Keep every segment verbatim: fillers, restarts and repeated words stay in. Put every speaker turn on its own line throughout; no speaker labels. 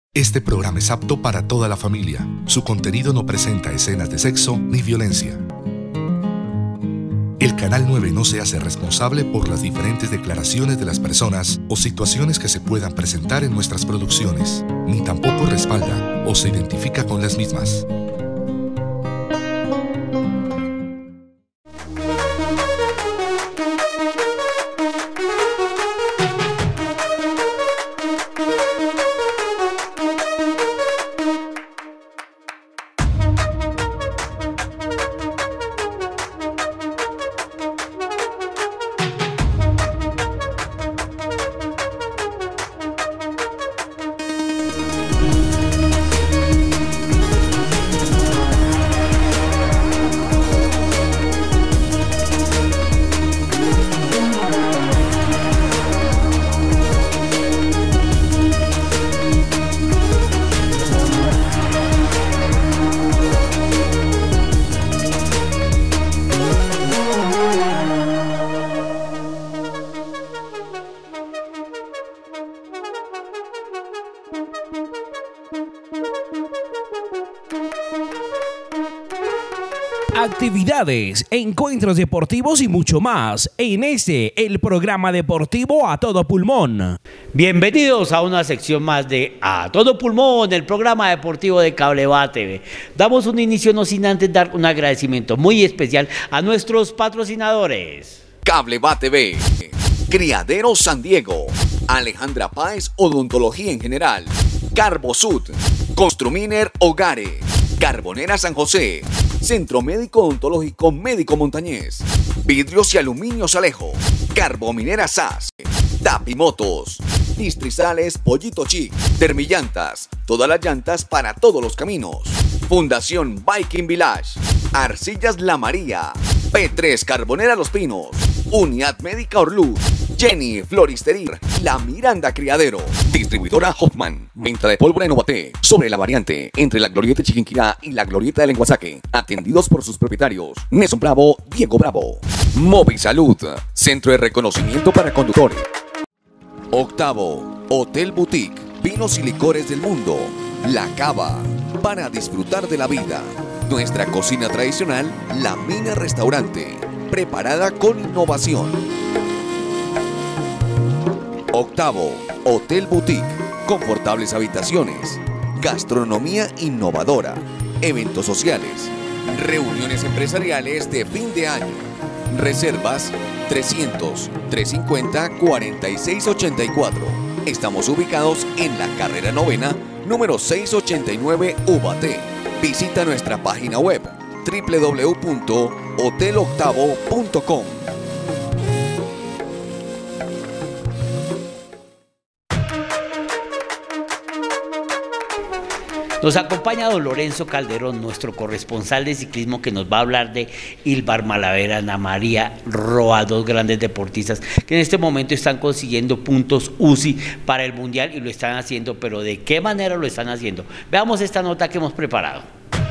Este programa es apto para toda la familia. Su contenido no presenta escenas de sexo ni violencia. El Canal nueve no se hace responsable por las diferentes declaraciones de las personas o situaciones que se puedan presentar en nuestras producciones, ni tampoco respalda o se identifica con las mismas.
Actividades, encuentros deportivos y mucho más en este, el programa deportivo A Todo Pulmón.
Bienvenidos a una sección más de A Todo Pulmón, el programa deportivo de CableVá T V. Damos un inicio no sin antes dar un agradecimiento muy especial a nuestros patrocinadores.
CableVá T V, Criadero San Diego, Alejandra Páez Odontología en General, Carbosud, Construminer Hogares, Carbonera San José, Centro Médico Odontológico Médico Montañés, Vidrios y Aluminios Alejo, Carbominera S A S, Tapimotos, Distrizales Pollito Chic, Termillantas, todas las llantas para todos los caminos, Fundación Viking Village, Arcillas La María, P tres Carbonera Los Pinos, Unidad Médica Orluz, Jenny Floristería, La Miranda Criadero, Distribuidora Hoffman, venta de pólvora en Obaté, sobre la variante entre la Glorieta Chiquinquirá y la Glorieta del Lenguasaque, atendidos por sus propietarios, Nelson Bravo, Diego Bravo. Movisalud, Centro de Reconocimiento para Conductores. Octavo, Hotel Boutique, vinos y licores del mundo, La Cava, para disfrutar de la vida. Nuestra cocina tradicional, La Mina Restaurante, preparada con innovación. Octavo, Hotel Boutique, confortables habitaciones, gastronomía innovadora, eventos sociales, reuniones empresariales de fin de año. Reservas trescientos, trescientos cincuenta, cuarenta y seis ochenta y cuatro. Estamos ubicados en la carrera novena, número seiscientos ochenta y nueve Ubaté. Visita nuestra página web doble u doble u doble u punto hotel octavo punto com.
Nos acompaña don Lorenzo Calderón, nuestro corresponsal de ciclismo, que nos va a hablar de Ilvar Malaver, Ana María Roa, dos grandes deportistas que en este momento están consiguiendo puntos U C I para el Mundial y lo están haciendo, pero ¿de qué manera lo están haciendo? Veamos esta nota que hemos preparado.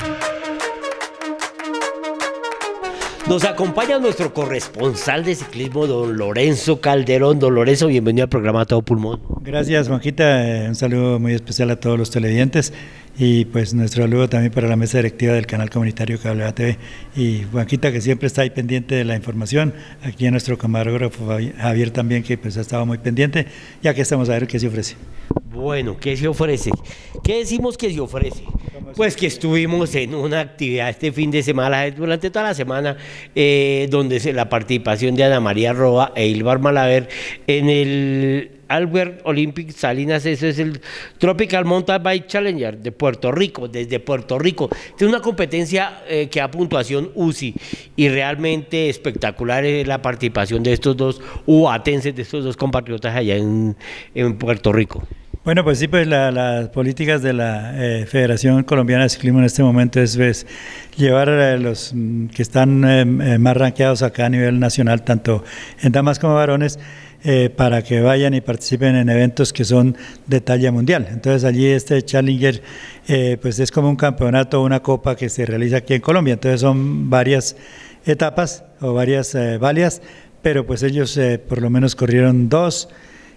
Nos acompaña nuestro corresponsal de ciclismo, don Lorenzo Calderón. Don Lorenzo, bienvenido al programa Todo Pulmón.
Gracias, Juanquita. Un saludo muy especial a todos los televidentes y pues nuestro saludo también para la mesa directiva del canal comunitario CableVá T V. Y Juanquita, que siempre está ahí pendiente de la información. Aquí a nuestro camarógrafo Javier también, que pues ha estado muy pendiente. Ya que estamos a ver qué se ofrece.
Bueno, ¿qué se ofrece? ¿Qué decimos que se ofrece? Pues que estuvimos en una actividad este fin de semana, durante toda la semana, eh, donde se, la participación de Ana María Roa e Ilvar Malaver en el Albert Olympic Salinas, eso es el Tropical Mountain Bike Challenger de Puerto Rico, desde Puerto Rico. Es una competencia eh, que da puntuación U C I y realmente espectacular es la participación de estos dos ubatenses, de estos dos compatriotas allá en, en Puerto Rico.
Bueno, pues sí, pues la, las políticas de la eh, Federación Colombiana de Ciclismo en este momento es, es llevar a los mm, que están eh, más rankeados acá a nivel nacional, tanto en damas como varones, eh, para que vayan y participen en eventos que son de talla mundial. Entonces allí este Challenger eh, pues es como un campeonato, una copa que se realiza aquí en Colombia. Entonces son varias etapas o varias eh, valias, pero pues ellos eh, por lo menos corrieron dos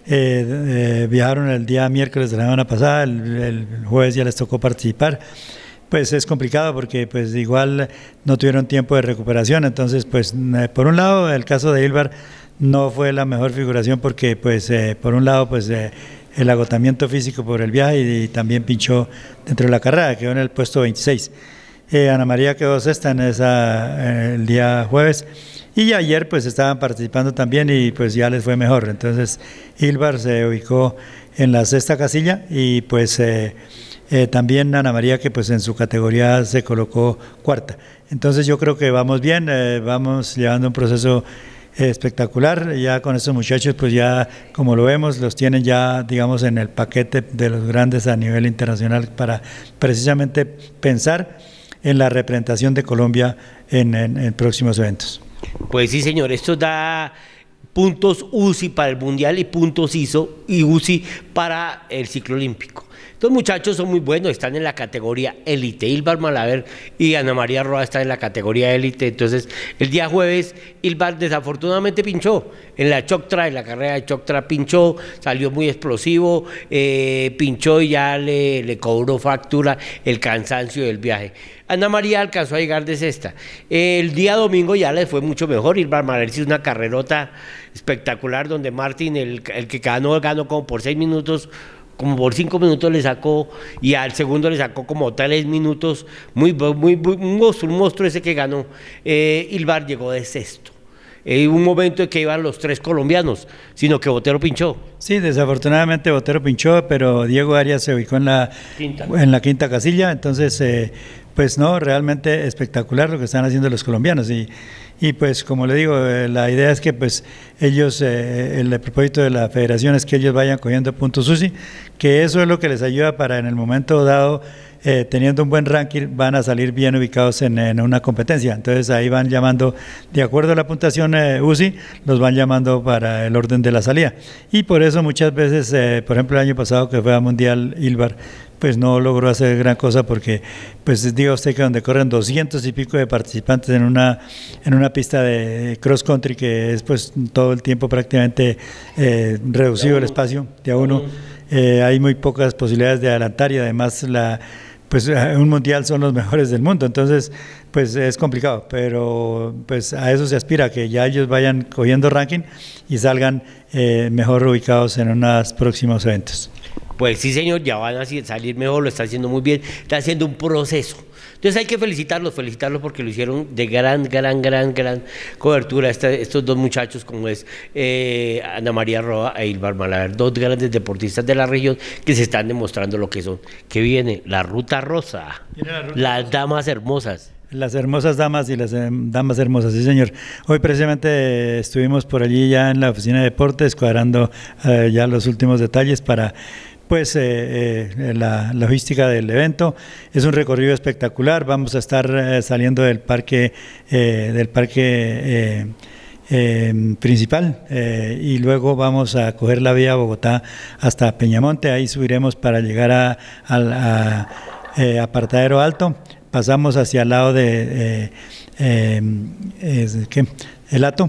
eh, eh, viajaron el día miércoles de la semana pasada, el, el jueves ya les tocó participar. Pues es complicado porque pues igual no tuvieron tiempo de recuperación, entonces pues por un lado el caso de Ilbar no fue la mejor figuración porque pues eh, por un lado pues eh, el agotamiento físico por el viaje y, y también pinchó dentro de la carrera, quedó en el puesto veintiséis. Eh, Ana María quedó sexta en esa, eh, el día jueves, y ayer pues estaban participando también y pues ya les fue mejor. Entonces Ilbar se ubicó en la sexta casilla y pues eh, eh, también Ana María, que pues en su categoría se colocó cuarta. Entonces yo creo que vamos bien, eh, vamos llevando un proceso eh, espectacular. Ya con estos muchachos pues ya, como lo vemos, los tienen ya digamos en el paquete de los grandes a nivel internacional para precisamente pensar en la representación de Colombia en, en, en próximos eventos.
Pues sí, señor, esto da puntos U C I para el Mundial y puntos I S O y U C I para el ciclo olímpico. Estos muchachos son muy buenos, están en la categoría élite. Ilbar Malaver y Ana María Roa están en la categoría élite. Entonces, el día jueves, Ilbar desafortunadamente pinchó en la Choctra, en la carrera de Choctra pinchó, salió muy explosivo, eh, pinchó y ya le, le cobró factura el cansancio del viaje. Ana María alcanzó a llegar de sexta. El día domingo ya le fue mucho mejor. Ilbar Malaver hizo una carrerota espectacular donde Martín, el, el que ganó, ganó como por seis minutos, como por cinco minutos le sacó, y al segundo le sacó como tres minutos, muy, muy, muy un monstruo, un monstruo ese que ganó. Eh, Ilbar llegó de sexto. Eh, un momento en que iban los tres colombianos, sino que Botero pinchó.
Sí, desafortunadamente Botero pinchó, pero Diego Arias se ubicó en la quinta, en la quinta casilla, entonces eh, pues no, realmente espectacular lo que están haciendo los colombianos. Y Y pues como le digo, eh, la idea es que pues ellos, eh, el propósito de la federación es que ellos vayan cogiendo puntos U C I, que eso es lo que les ayuda para en el momento dado, eh, teniendo un buen ranking, van a salir bien ubicados en, en una competencia. Entonces ahí van llamando, de acuerdo a la puntuación eh, U C I, los van llamando para el orden de la salida. Y por eso muchas veces, eh, por ejemplo el año pasado que fue a Mundial Ilbar, pues no logró hacer gran cosa porque, pues diga usted que donde corren doscientos y pico de participantes en una en una pista de cross country que es pues todo el tiempo prácticamente eh, reducido el espacio de a uno, eh, hay muy pocas posibilidades de adelantar y además la pues un mundial son los mejores del mundo, entonces pues es complicado, pero pues a eso se aspira, que ya ellos vayan cogiendo ranking y salgan eh, mejor ubicados en unos próximos eventos.
Pues sí, señor, ya van a salir mejor, lo está haciendo muy bien, está haciendo un proceso. Entonces hay que felicitarlos, felicitarlos porque lo hicieron de gran, gran, gran, gran cobertura esta, estos dos muchachos como es eh, Ana María Roa e Ilbar Malaver, dos grandes deportistas de la región que se están demostrando lo que son. Que viene la ruta rosa, la ruta las rosa. Damas hermosas.
Las hermosas damas y las eh, damas hermosas, sí señor. Hoy precisamente eh, estuvimos por allí ya en la oficina de deportes cuadrando eh, ya los últimos detalles para pues eh, eh, la logística del evento. Es un recorrido espectacular, vamos a estar eh, saliendo del parque eh, del parque eh, eh, principal eh, y luego vamos a coger la vía Bogotá hasta Peñamonte, ahí subiremos para llegar a, a, a eh, Apartadero Alto, pasamos hacia el lado de eh, eh, eh, ¿qué? El Hato,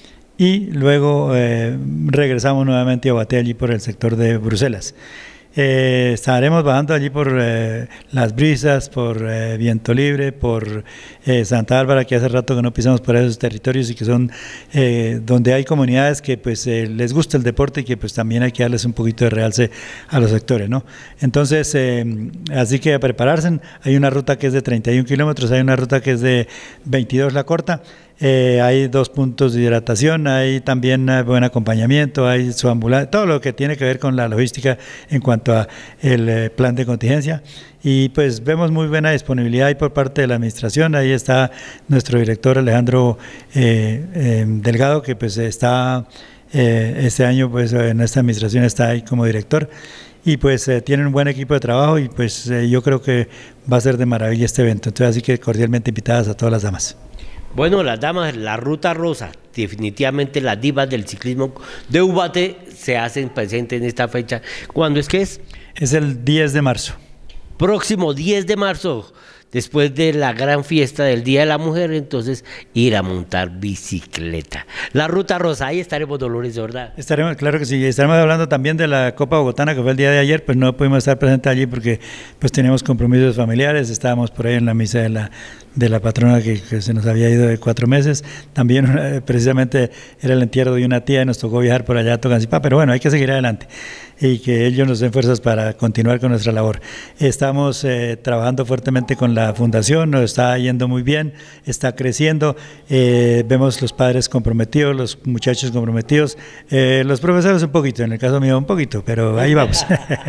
y luego eh, regresamos nuevamente a Guaté, allí por el sector de Bruselas. Eh, estaremos bajando allí por eh, Las Brisas, por eh, Viento Libre, por eh, Santa Bárbara, que hace rato que no pisamos por esos territorios y que son eh, donde hay comunidades que pues eh, les gusta el deporte y que pues también hay que darles un poquito de realce a los sectores, ¿no? Entonces, eh, así que a prepararse. Hay una ruta que es de treinta y un kilómetros, hay una ruta que es de veintidós la corta. Eh, hay dos puntos de hidratación, hay también uh, buen acompañamiento, hay su ambulancia, todo lo que tiene que ver con la logística en cuanto a el eh, plan de contingencia, y pues vemos muy buena disponibilidad ahí por parte de la administración. Ahí está nuestro director Alejandro eh, eh, Delgado, que pues está eh, este año pues en esta administración está ahí como director, y pues eh, tienen un buen equipo de trabajo y pues eh, yo creo que va a ser de maravilla este evento. Entonces así que cordialmente invitadas a todas las damas.
Bueno, las damas, la ruta rosa, definitivamente las divas del ciclismo de Ubaté se hacen presentes en esta fecha. ¿Cuándo es que es?
Es el diez de marzo.
Próximo diez de marzo. después de la gran fiesta del Día de la Mujer, entonces ir a montar bicicleta. La Ruta Rosa, ahí estaremos, don Lorenzo, ¿verdad?
Estaremos, claro que sí, estaremos hablando también de la Copa Bogotana que fue el día de ayer, pues no pudimos estar presentes allí porque pues teníamos compromisos familiares, estábamos por ahí en la misa de la de la patrona que, que se nos había ido de cuatro meses, también eh, precisamente era el entierro de una tía y nos tocó viajar por allá a Tocancipá, pero bueno, hay que seguir adelante y que ellos nos den fuerzas para continuar con nuestra labor. Estamos eh, trabajando fuertemente con la fundación, nos está yendo muy bien, está creciendo, eh, vemos los padres comprometidos, los muchachos comprometidos, eh, los profesores un poquito, en el caso mío un poquito, pero ahí vamos.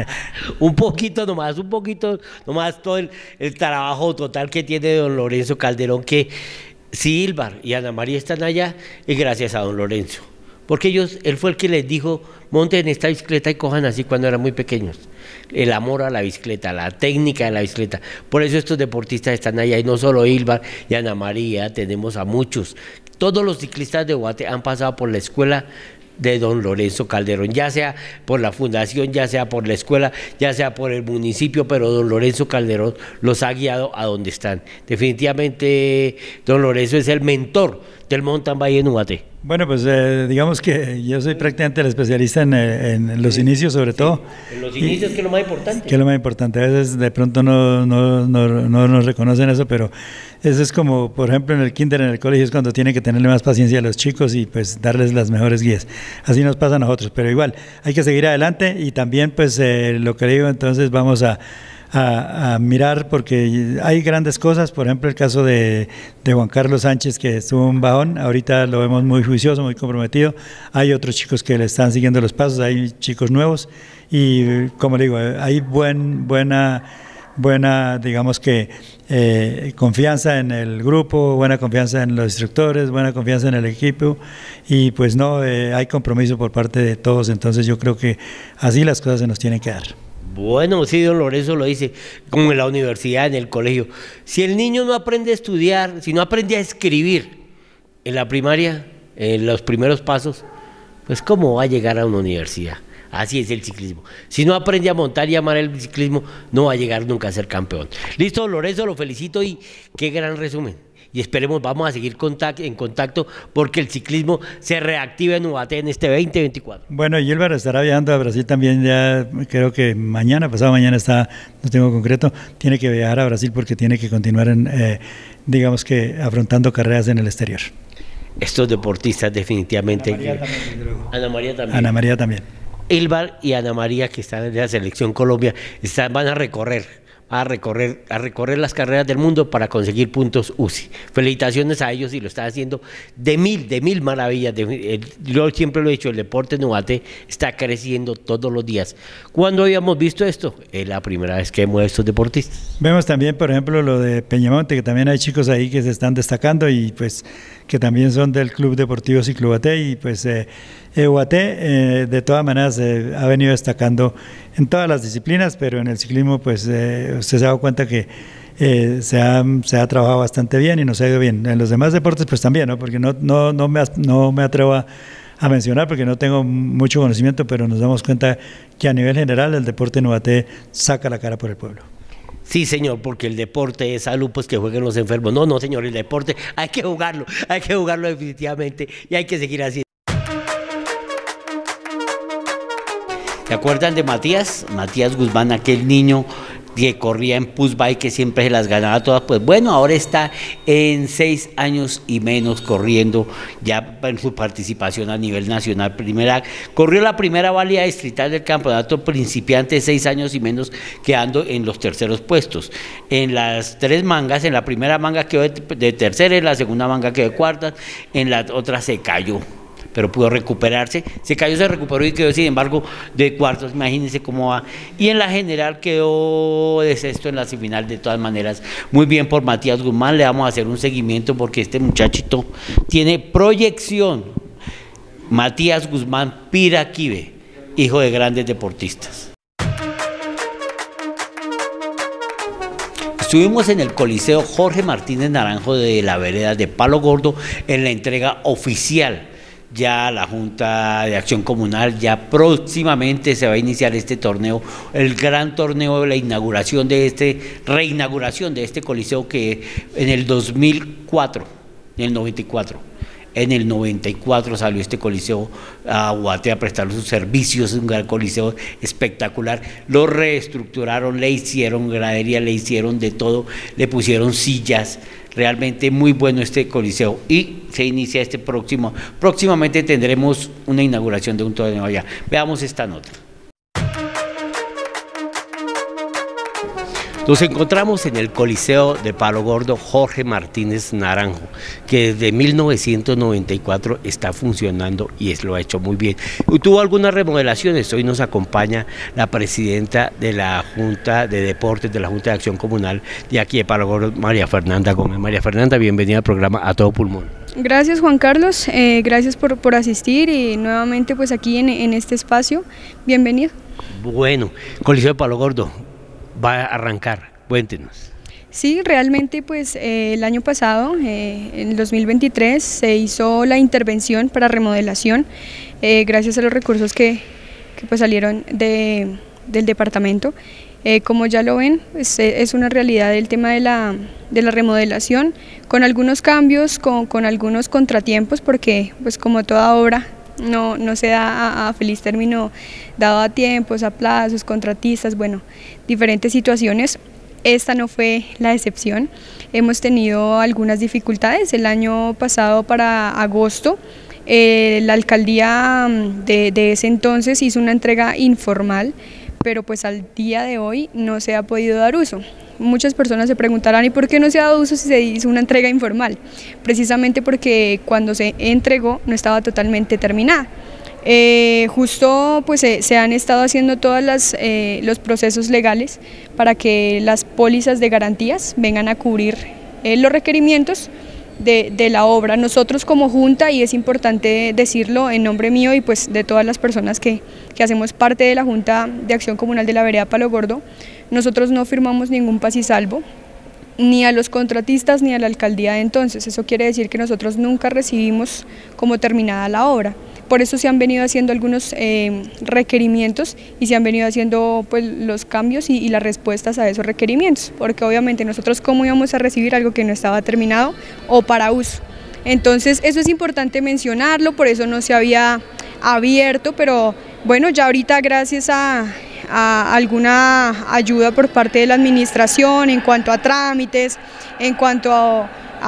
Un poquito nomás, un poquito nomás todo el, el trabajo total que tiene don Lorenzo Calderón, que si Ilvar y Ana María están allá, es gracias a don Lorenzo. Porque ellos, él fue el que les dijo, monten esta bicicleta y cojan así cuando eran muy pequeños. El amor a la bicicleta, la técnica de la bicicleta. Por eso estos deportistas están allá, y no solo Ilvar y Ana María, tenemos a muchos. Todos los ciclistas de Guate han pasado por la escuela de don Lorenzo Calderón, ya sea por la fundación, ya sea por la escuela, ya sea por el municipio, pero don Lorenzo Calderón los ha guiado a donde están. Definitivamente don Lorenzo es el mentor del mountain bike en Guate.
Bueno, pues eh, digamos que yo soy prácticamente el especialista en, en los inicios, sobre sí, todo.
En los inicios, y, que es lo más importante.
Que es lo más importante. A veces de pronto no, no, no, no nos reconocen eso, pero eso es como, por ejemplo, en el kinder, en el colegio, es cuando tiene que tenerle más paciencia a los chicos y pues darles las mejores guías. Así nos pasa a nosotros, pero igual, hay que seguir adelante y también pues eh, lo que digo, entonces vamos a... A, a mirar porque hay grandes cosas, por ejemplo el caso de, de Juan Carlos Sánchez que estuvo un bajón, ahorita lo vemos muy juicioso, muy comprometido, hay otros chicos que le están siguiendo los pasos, hay chicos nuevos y como le digo, hay buen, buena, buena digamos que eh, confianza en el grupo, buena confianza en los instructores, buena confianza en el equipo y pues no, eh, hay compromiso por parte de todos, entonces yo creo que así las cosas se nos tienen que dar.
Bueno, sí, don Lorenzo lo dice, como en la universidad, en el colegio. Si el niño no aprende a estudiar, si no aprende a escribir en la primaria, en los primeros pasos, pues ¿cómo va a llegar a una universidad? Así es el ciclismo. Si no aprende a montar y amar el ciclismo, no va a llegar nunca a ser campeón. Listo, don Lorenzo, lo felicito y qué gran resumen. Y esperemos, vamos a seguir contact, en contacto porque el ciclismo se reactiva en Ubaté en este veinte veinticuatro.
Bueno, y Ilvar estará viajando a Brasil también, ya creo que mañana, pasado mañana está, no tengo concreto, tiene que viajar a Brasil porque tiene que continuar, en, eh, digamos que afrontando carreras en el exterior.
Estos deportistas definitivamente...
Ana María también.
Ana María también.
Ana María también.
Ilvar y Ana María, que están en la selección Colombia, están, van a recorrer. A recorrer, a recorrer las carreras del mundo para conseguir puntos U C I. Felicitaciones a ellos y lo están haciendo de mil, de mil maravillas. De, el, yo siempre lo he dicho, el deporte en Ubaté está creciendo todos los días. ¿Cuándo habíamos visto esto? Es la primera vez que vemos a estos deportistas.
Vemos también, por ejemplo, lo de Peñamonte, que también hay chicos ahí que se están destacando y pues que también son del Club Deportivo Ciclo Ubaté y pues eh, Ubaté eh, de todas maneras eh, ha venido destacando en todas las disciplinas, pero en el ciclismo pues eh, usted se ha dado cuenta que eh, se, ha, se ha trabajado bastante bien y nos ha ido bien. En los demás deportes pues también, ¿no? Porque no, no, no, me, no me atrevo a, a mencionar porque no tengo mucho conocimiento, pero nos damos cuenta que a nivel general el deporte en Ubaté saca la cara por el pueblo.
Sí, señor, porque el deporte es salud, pues que jueguen los enfermos. No, no, señor, el deporte hay que jugarlo, hay que jugarlo definitivamente y hay que seguir así. ¿Se acuerdan de Matías? Matías Guzmán, aquel niño que corría en push bike, que siempre se las ganaba todas. Pues bueno, ahora está en seis años y menos corriendo, ya en su participación a nivel nacional. Primera, corrió la primera válida distrital del campeonato principiante, seis años y menos, quedando en los terceros puestos. En las tres mangas, en la primera manga quedó de, de tercera, en la segunda manga quedó de cuarta, en la otra se cayó, pero pudo recuperarse, se cayó, se recuperó y quedó sin embargo de cuartos, imagínense cómo va, y en la general quedó de sexto en la semifinal. De todas maneras, muy bien por Matías Guzmán, le vamos a hacer un seguimiento porque este muchachito tiene proyección. Matías Guzmán Piraquive, hijo de grandes deportistas. Estuvimos en el Coliseo Jorge Martínez Naranjo de la vereda de Palo Gordo en la entrega oficial ya la Junta de Acción Comunal, ya próximamente se va a iniciar este torneo, el gran torneo de la inauguración de este, reinauguración de este coliseo que en el dos mil cuatro, en el noventa y cuatro, en el noventa y cuatro salió este coliseo a Guate a prestar sus servicios, un gran coliseo espectacular, lo reestructuraron, le hicieron gradería, le hicieron de todo, le pusieron sillas. Realmente muy bueno este coliseo y se inicia este próximo, próximamente tendremos una inauguración de un torneo allá. Veamos esta nota. Nos encontramos en el Coliseo de Palo Gordo Jorge Martínez Naranjo, que desde mil novecientos noventa y cuatro está funcionando y es, lo ha hecho muy bien. Tuvo algunas remodelaciones, hoy nos acompaña la presidenta de la Junta de Deportes, de la Junta de Acción Comunal de aquí de Palo Gordo, María Fernanda Gómez. María Fernanda, bienvenida al programa A Todo Pulmón.
Gracias Juan Carlos, eh, gracias por, por asistir y nuevamente pues aquí en, en este espacio, bienvenido.
Bueno, Coliseo de Palo Gordo va a arrancar, cuéntenos.
Sí, realmente pues eh, el año pasado, eh, en el dos mil veintitrés, se hizo la intervención para remodelación, eh, gracias a los recursos que, que pues salieron de, del departamento. Eh, como ya lo ven, pues, es una realidad el tema de la, de la remodelación, con algunos cambios, con, con algunos contratiempos, porque pues como toda obra, No, no se da a, a feliz término, dado a tiempos, a plazos, contratistas, bueno, diferentes situaciones. Esta no fue la excepción. Hemos tenido algunas dificultades. El año pasado, para agosto, eh, la alcaldía de, de ese entonces hizo una entrega informal, pero pues al día de hoy no se ha podido dar uso. Muchas personas se preguntarán, ¿y por qué no se ha dado uso si se hizo una entrega informal? Precisamente porque cuando se entregó no estaba totalmente terminada. Eh, justo pues se, se han estado haciendo todos eh, los procesos legales para que las pólizas de garantías vengan a cubrir eh, los requerimientos de, de la obra. Nosotros como Junta, y es importante decirlo en nombre mío y pues de todas las personas que, que hacemos parte de la Junta de Acción Comunal de la Vereda Palo Gordo, nosotros no firmamos ningún paz y salvo, ni a los contratistas ni a la alcaldía de entonces. Eso quiere decir que nosotros nunca recibimos como terminada la obra. Por eso se han venido haciendo algunos eh, requerimientos y se han venido haciendo pues, los cambios y, y las respuestas a esos requerimientos, porque obviamente nosotros cómo íbamos a recibir algo que no estaba terminado o para uso. Entonces eso es importante mencionarlo, por eso no se había abierto, pero bueno, ya ahorita gracias a, a alguna ayuda por parte de la administración en cuanto a trámites, en cuanto a,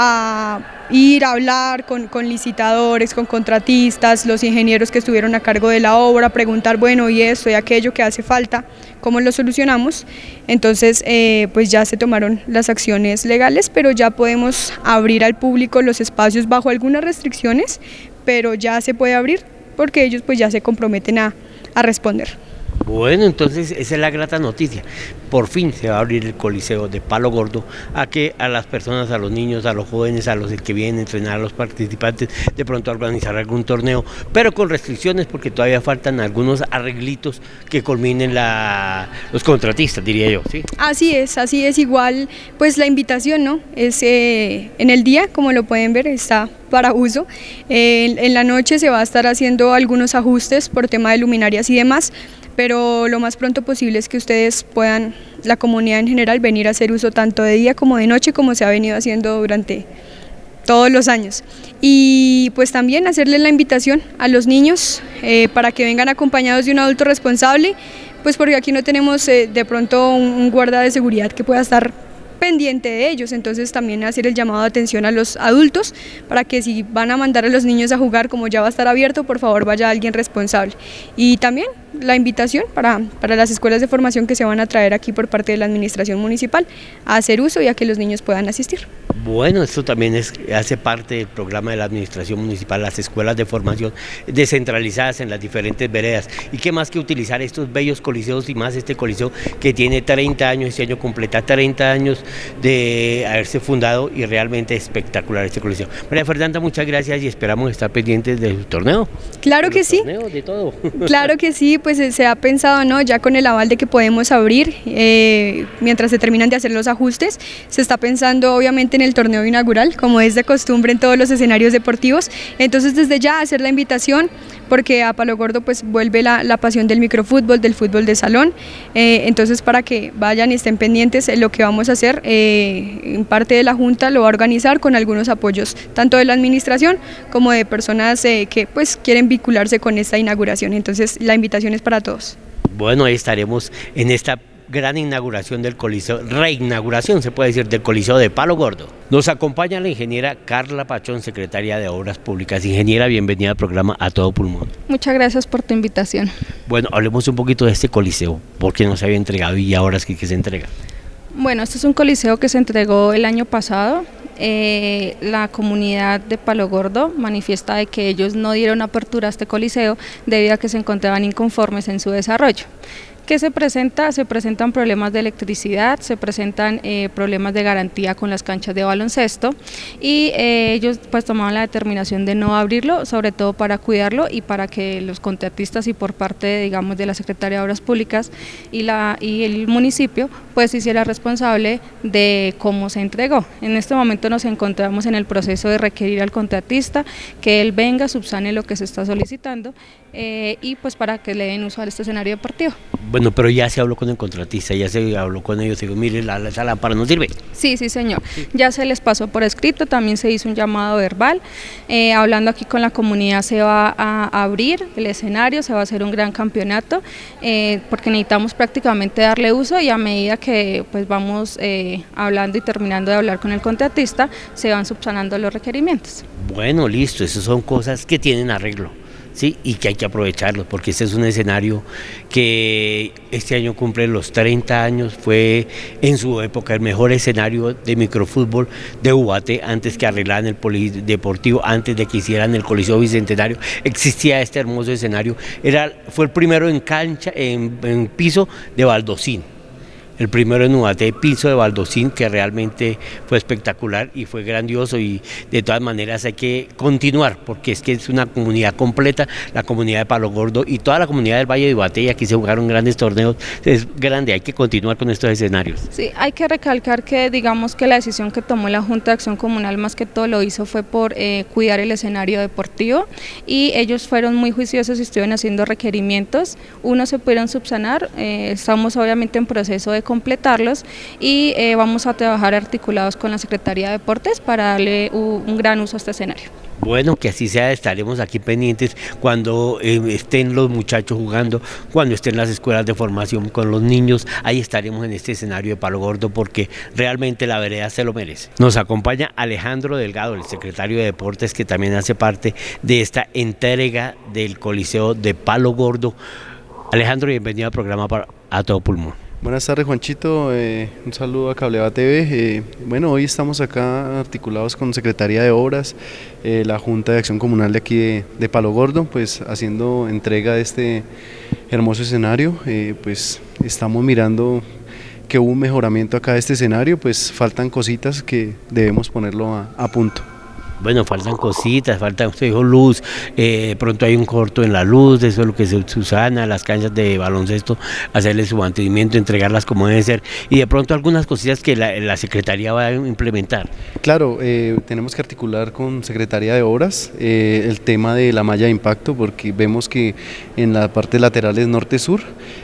a ir a hablar con, con licitadores, con contratistas, los ingenieros que estuvieron a cargo de la obra, preguntar, bueno, y esto y aquello que hace falta, ¿cómo lo solucionamos? Entonces, eh, pues ya se tomaron las acciones legales, pero ya podemos abrir al público los espacios bajo algunas restricciones, pero ya se puede abrir porque ellos pues ya se comprometen a, a responder.
Bueno, entonces esa es la grata noticia. Por fin se va a abrir el Coliseo de Palo Gordo a que a las personas, a los niños, a los jóvenes, a los que vienen a entrenar, a los participantes, de pronto a organizar algún torneo, pero con restricciones porque todavía faltan algunos arreglitos que culminen la, los contratistas, diría yo, ¿sí?
Así es, así es, igual pues la invitación, ¿no? Es eh, en el día, como lo pueden ver, está para uso. Eh, en la noche se va a estar haciendo algunos ajustes por tema de luminarias y demás, pero lo más pronto posible es que ustedes puedan, la comunidad en general, venir a hacer uso tanto de día como de noche, como se ha venido haciendo durante todos los años. Y pues también hacerles la invitación a los niños eh, para que vengan acompañados de un adulto responsable, pues porque aquí no tenemos eh, de pronto un, un guarda de seguridad que pueda estar pendiente de ellos, entonces también hacer el llamado de atención a los adultos para que si van a mandar a los niños a jugar, como ya va a estar abierto, por favor vaya alguien responsable. Y también la invitación para, para las escuelas de formación que se van a traer aquí por parte de la administración municipal a hacer uso y a que los niños puedan asistir.
Bueno, esto también es, hace parte del programa de la administración municipal, las escuelas de formación descentralizadas en las diferentes veredas. Y qué más que utilizar estos bellos coliseos y más este coliseo que tiene treinta años, este año completa treinta años de haberse fundado y realmente espectacular este coliseo. María Fernanda, muchas gracias y esperamos estar pendientes del torneo.
Claro que sí.
Torneo, de todo.
Claro que sí, pues se ha pensado, ¿no? Ya con el aval de que podemos abrir, eh, mientras se terminan de hacer los ajustes, se está pensando obviamente en el torneo inaugural, como es de costumbre en todos los escenarios deportivos. Entonces desde ya hacer la invitación, porque a Palo Gordo pues vuelve la, la pasión del microfútbol, del fútbol de salón, eh, entonces para que vayan y estén pendientes en lo que vamos a hacer, eh, en parte de la Junta lo va a organizar con algunos apoyos, tanto de la administración como de personas eh, que pues quieren vincularse con esta inauguración, entonces la invitación es para todos.
Bueno, ahí estaremos en esta gran inauguración del Coliseo, reinauguración se puede decir, del Coliseo de Palo Gordo. Nos acompaña la ingeniera Carla Pachón, secretaria de Obras Públicas. Ingeniera, bienvenida al programa A Todo Pulmón.
Muchas gracias por tu invitación.
Bueno, hablemos un poquito de este coliseo, ¿por qué no se había entregado y ahora es que, que se entrega?
Bueno, este es un coliseo que se entregó el año pasado. Eh, la comunidad de Palo Gordo manifiesta de que ellos no dieron apertura a este coliseo debido a que se encontraban inconformes en su desarrollo. ¿Qué se presenta? Se presentan problemas de electricidad, se presentan eh, problemas de garantía con las canchas de baloncesto y eh, ellos pues tomaron la determinación de no abrirlo, sobre todo para cuidarlo y para que los contratistas y por parte digamos de la Secretaría de Obras Públicas y, la, y el municipio pues se hiciera responsable de cómo se entregó. En este momento nos encontramos en el proceso de requerir al contratista que él venga, subsane lo que se está solicitando eh, y pues para que le den uso a este escenario deportivo.
Bueno, pero ya se habló con el contratista, ya se habló con ellos, digo, mire, la, esa lámpara no sirve.
Sí, sí señor, ya se les pasó por escrito, también se hizo un llamado verbal, eh, hablando aquí con la comunidad se va a abrir el escenario, se va a hacer un gran campeonato, eh, porque necesitamos prácticamente darle uso y a medida que pues vamos eh, hablando y terminando de hablar con el contratista, se van subsanando los requerimientos.
Bueno, listo, esas son cosas que tienen arreglo. Sí, y que hay que aprovecharlo, porque este es un escenario que este año cumple los treinta años, fue en su época el mejor escenario de microfútbol de Ubaté, antes que arreglaran el polideportivo, antes de que hicieran el Coliseo Bicentenario, existía este hermoso escenario, era, fue el primero en cancha, en, en piso de baldosín. El primero en Ubaté, piso de baldosín, que realmente fue espectacular y fue grandioso y de todas maneras hay que continuar porque es que es una comunidad completa, la comunidad de Palo Gordo y toda la comunidad del Valle de Ubaté, y aquí se jugaron grandes torneos, es grande, hay que continuar con estos escenarios.
Sí, hay que recalcar que digamos que la decisión que tomó la Junta de Acción Comunal más que todo lo hizo fue por eh, cuidar el escenario deportivo y ellos fueron muy juiciosos y estuvieron haciendo requerimientos, unos se pudieron subsanar, eh, estamos obviamente en proceso de completarlos y eh, vamos a trabajar articulados con la Secretaría de Deportes para darle un, un gran uso a este escenario.
Bueno, que así sea, estaremos aquí pendientes cuando eh, estén los muchachos jugando, cuando estén las escuelas de formación con los niños, ahí estaremos en este escenario de Palo Gordo porque realmente la vereda se lo merece. Nos acompaña Alejandro Delgado, el secretario de Deportes, que también hace parte de esta entrega del Coliseo de Palo Gordo. Alejandro, bienvenido al programa para A Todo Pulmón.
Buenas tardes, Juanchito, eh, un saludo a Cableva T V. Eh, bueno, hoy estamos acá articulados con Secretaría de Obras, eh, la Junta de Acción Comunal de aquí de, de Palo Gordo, pues haciendo entrega de este hermoso escenario. Eh, pues estamos mirando que hubo un mejoramiento acá de este escenario, pues faltan cositas que debemos ponerlo a, a punto.
Bueno, faltan cositas, falta, usted dijo luz, eh, pronto hay un corto en la luz, eso es lo que se Susana, las canchas de baloncesto, hacerle su mantenimiento, entregarlas como debe ser, y de pronto algunas cositas que la, la Secretaría va a implementar.
Claro, eh, tenemos que articular con Secretaría de Obras eh, el tema de la malla de impacto, porque vemos que en la parte laterales norte-sur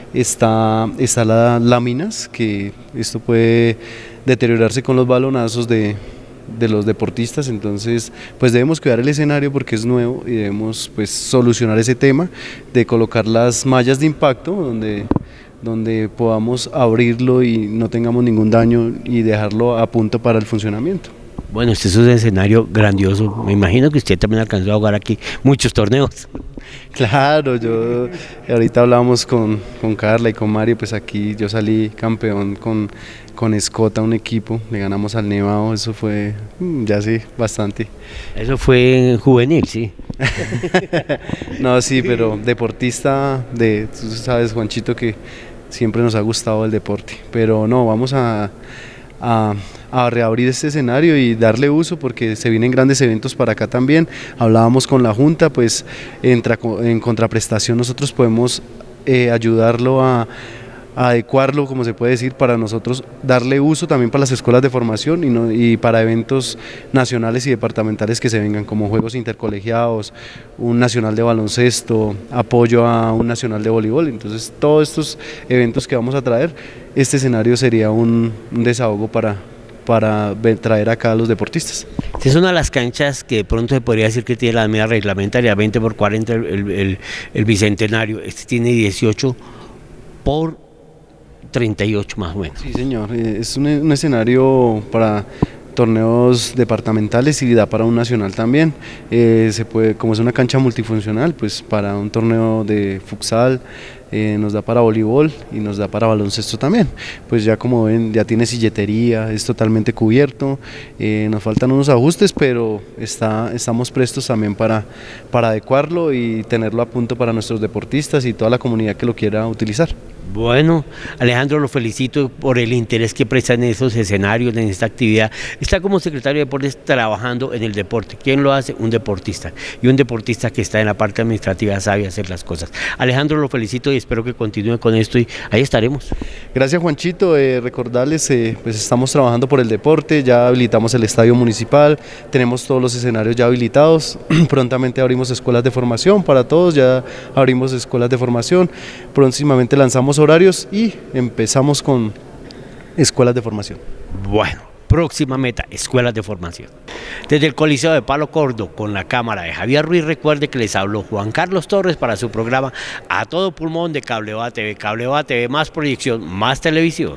está, está las láminas, que esto puede deteriorarse con los balonazos de... de los deportistas, entonces pues debemos cuidar el escenario porque es nuevo y debemos pues solucionar ese tema de colocar las mallas de impacto donde, donde podamos abrirlo y no tengamos ningún daño y dejarlo a punto para el funcionamiento.
Bueno, este es un escenario grandioso, me imagino que usted también alcanzó a jugar aquí muchos torneos.
Claro, yo ahorita hablábamos con, con Carla y con Mario, pues aquí yo salí campeón con, con Escota, un equipo, le ganamos al Nevado, eso fue ya sí, bastante.
Eso fue en juvenil, sí.
No, sí, pero deportista, de, tú sabes, Juanchito, que siempre nos ha gustado el deporte, pero no, vamos a... A, a reabrir este escenario y darle uso porque se vienen grandes eventos para acá también. Hablábamos con la Junta, pues en, en contraprestación nosotros podemos eh, ayudarlo a a adecuarlo, como se puede decir, para nosotros darle uso también para las escuelas de formación y, no, y para eventos nacionales y departamentales que se vengan, como juegos intercolegiados, un nacional de baloncesto, apoyo a un nacional de voleibol. Entonces todos estos eventos que vamos a traer, este escenario sería un, un desahogo para, para traer acá a los deportistas.
Esta es una de las canchas que de pronto se podría decir que tiene la medida reglamentaria, veinte por cuarenta el, el, el, el Bicentenario. Este tiene dieciocho por treinta y ocho más o menos.
Sí, señor, es un, un escenario para torneos departamentales y da para un nacional también. Eh, se puede, como es una cancha multifuncional, pues para un torneo de futsal, eh, nos da para voleibol y nos da para baloncesto también. Pues ya como ven, ya tiene silletería, es totalmente cubierto, eh, nos faltan unos ajustes, pero está, estamos prestos también para, para adecuarlo y tenerlo a punto para nuestros deportistas y toda la comunidad que lo quiera utilizar.
Bueno, Alejandro, lo felicito por el interés que presta en esos escenarios, en esta actividad. Está como secretario de Deportes trabajando en el deporte. ¿Quién lo hace? Un deportista. Y un deportista que está en la parte administrativa sabe hacer las cosas. Alejandro, lo felicito y espero que continúe con esto y ahí estaremos.
Gracias, Juanchito. Eh, recordarles, eh, pues estamos trabajando por el deporte, ya habilitamos el estadio municipal, tenemos todos los escenarios ya habilitados, prontamente abrimos escuelas de formación para todos, ya abrimos escuelas de formación, próximamente lanzamos horarios y empezamos con escuelas de formación.
Bueno, próxima meta, escuelas de formación. Desde el Coliseo de Palo Gordo, con la cámara de Javier Ruiz, recuerde que les habló Juan Carlos Torres para su programa A Todo Pulmón de Cableva T V. Cableva T V, más proyección, más televisión.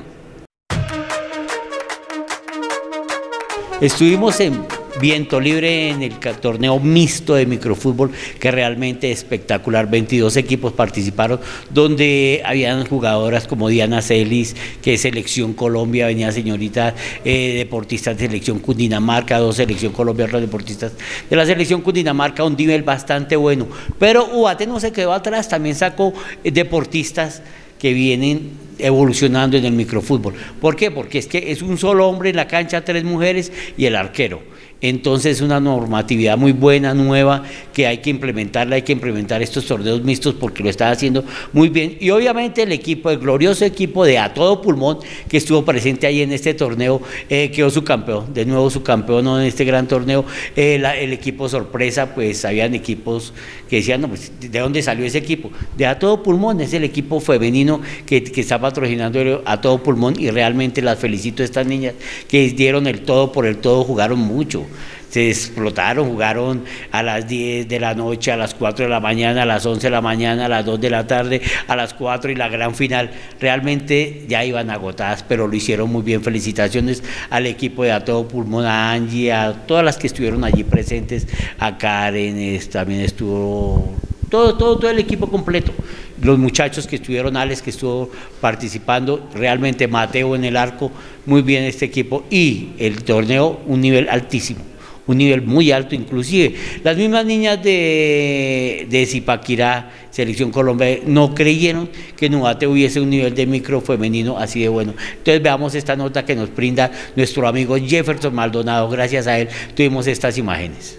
Estuvimos en Viento Libre en el torneo mixto de microfútbol, que realmente espectacular. veintidós equipos participaron, donde habían jugadoras como Diana Celis, que es Selección Colombia, venía señorita, eh, deportistas de Selección Cundinamarca, dos Selección Colombia, otros deportistas de la Selección Cundinamarca, un nivel bastante bueno. Pero U A T no se quedó atrás, también sacó eh, deportistas que vienen evolucionando en el microfútbol. ¿Por qué? Porque es que es un solo hombre en la cancha, tres mujeres y el arquero. Entonces es una normatividad muy buena, nueva, que hay que implementarla, hay que implementar estos torneos mixtos porque lo está haciendo muy bien. Y obviamente el equipo, el glorioso equipo de A Todo Pulmón, que estuvo presente ahí en este torneo, eh, quedó su campeón, de nuevo su campeón en este gran torneo. Eh, la, el equipo sorpresa, pues habían equipos que decían, no, pues, ¿de dónde salió ese equipo? De A Todo Pulmón, es el equipo femenino que, que está patrocinando A Todo Pulmón, y realmente las felicito a estas niñas que dieron el todo por el todo, jugaron mucho. Se explotaron, jugaron a las diez de la noche, a las cuatro de la mañana, a las once de la mañana, a las dos de la tarde, a las cuatro y la gran final. Realmente ya iban agotadas, pero lo hicieron muy bien. Felicitaciones al equipo de A Todo Pulmón, a Angie, a todas las que estuvieron allí presentes, a Karen, es, también estuvo todo, todo, todo el equipo completo. Los muchachos que estuvieron, Alex que estuvo participando, realmente Mateo en el arco, muy bien este equipo, y el torneo un nivel altísimo, un nivel muy alto. Inclusive las mismas niñas de, de Zipaquirá, Selección Colombia, no creyeron que en U A T hubiese un nivel de micro femenino así de bueno. Entonces veamos esta nota que nos brinda nuestro amigo Jefferson Maldonado. Gracias a él tuvimos estas imágenes.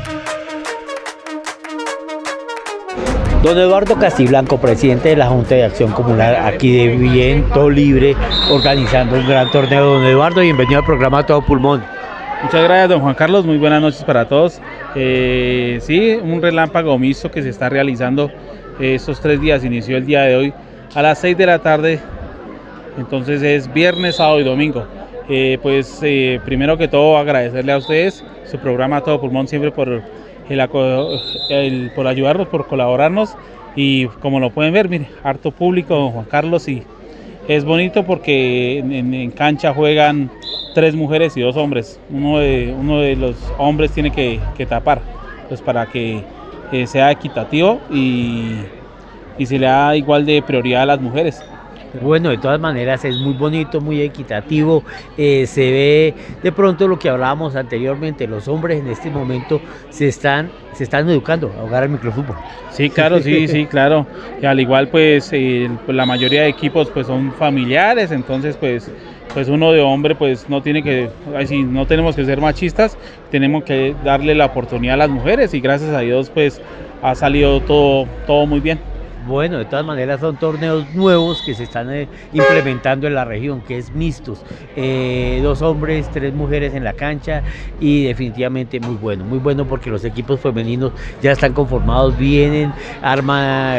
Don Eduardo Castiblanco, presidente de la Junta de Acción Comunal aquí de Viento Libre, organizando un gran torneo. Don Eduardo, bienvenido al programa A Todo Pulmón.
Muchas gracias, don Juan Carlos, muy buenas noches para todos. Eh, sí, un relámpago mixto que se está realizando eh, estos tres días, inició el día de hoy a las seis de la tarde, entonces es viernes, sábado y domingo. Eh, pues eh, primero que todo agradecerle a ustedes, su programa A Todo Pulmón, siempre por... El, el, por ayudarnos, por colaborarnos, y como lo pueden ver, mire, harto público, don Juan Carlos, y es bonito porque en, en cancha juegan tres mujeres y dos hombres. Uno de, uno de los hombres tiene que, que tapar, pues para que eh, sea equitativo y, y se le da igual de prioridad a las mujeres.
Bueno, de todas maneras es muy bonito, muy equitativo, eh, se ve de pronto lo que hablábamos anteriormente, los hombres en este momento se están, se están educando a jugar al microfútbol.
Sí, claro, sí, sí, claro, y al igual pues eh, la mayoría de equipos pues son familiares, entonces pues, pues uno de hombre pues no tiene que, así, no tenemos que ser machistas, tenemos que darle la oportunidad a las mujeres, y gracias a Dios pues ha salido todo, todo muy bien.
Bueno, de todas maneras son torneos nuevos que se están eh, implementando en la región, que es mixtos, eh, dos hombres, tres mujeres en la cancha y definitivamente muy bueno, muy bueno porque los equipos femeninos ya están conformados, vienen, arma,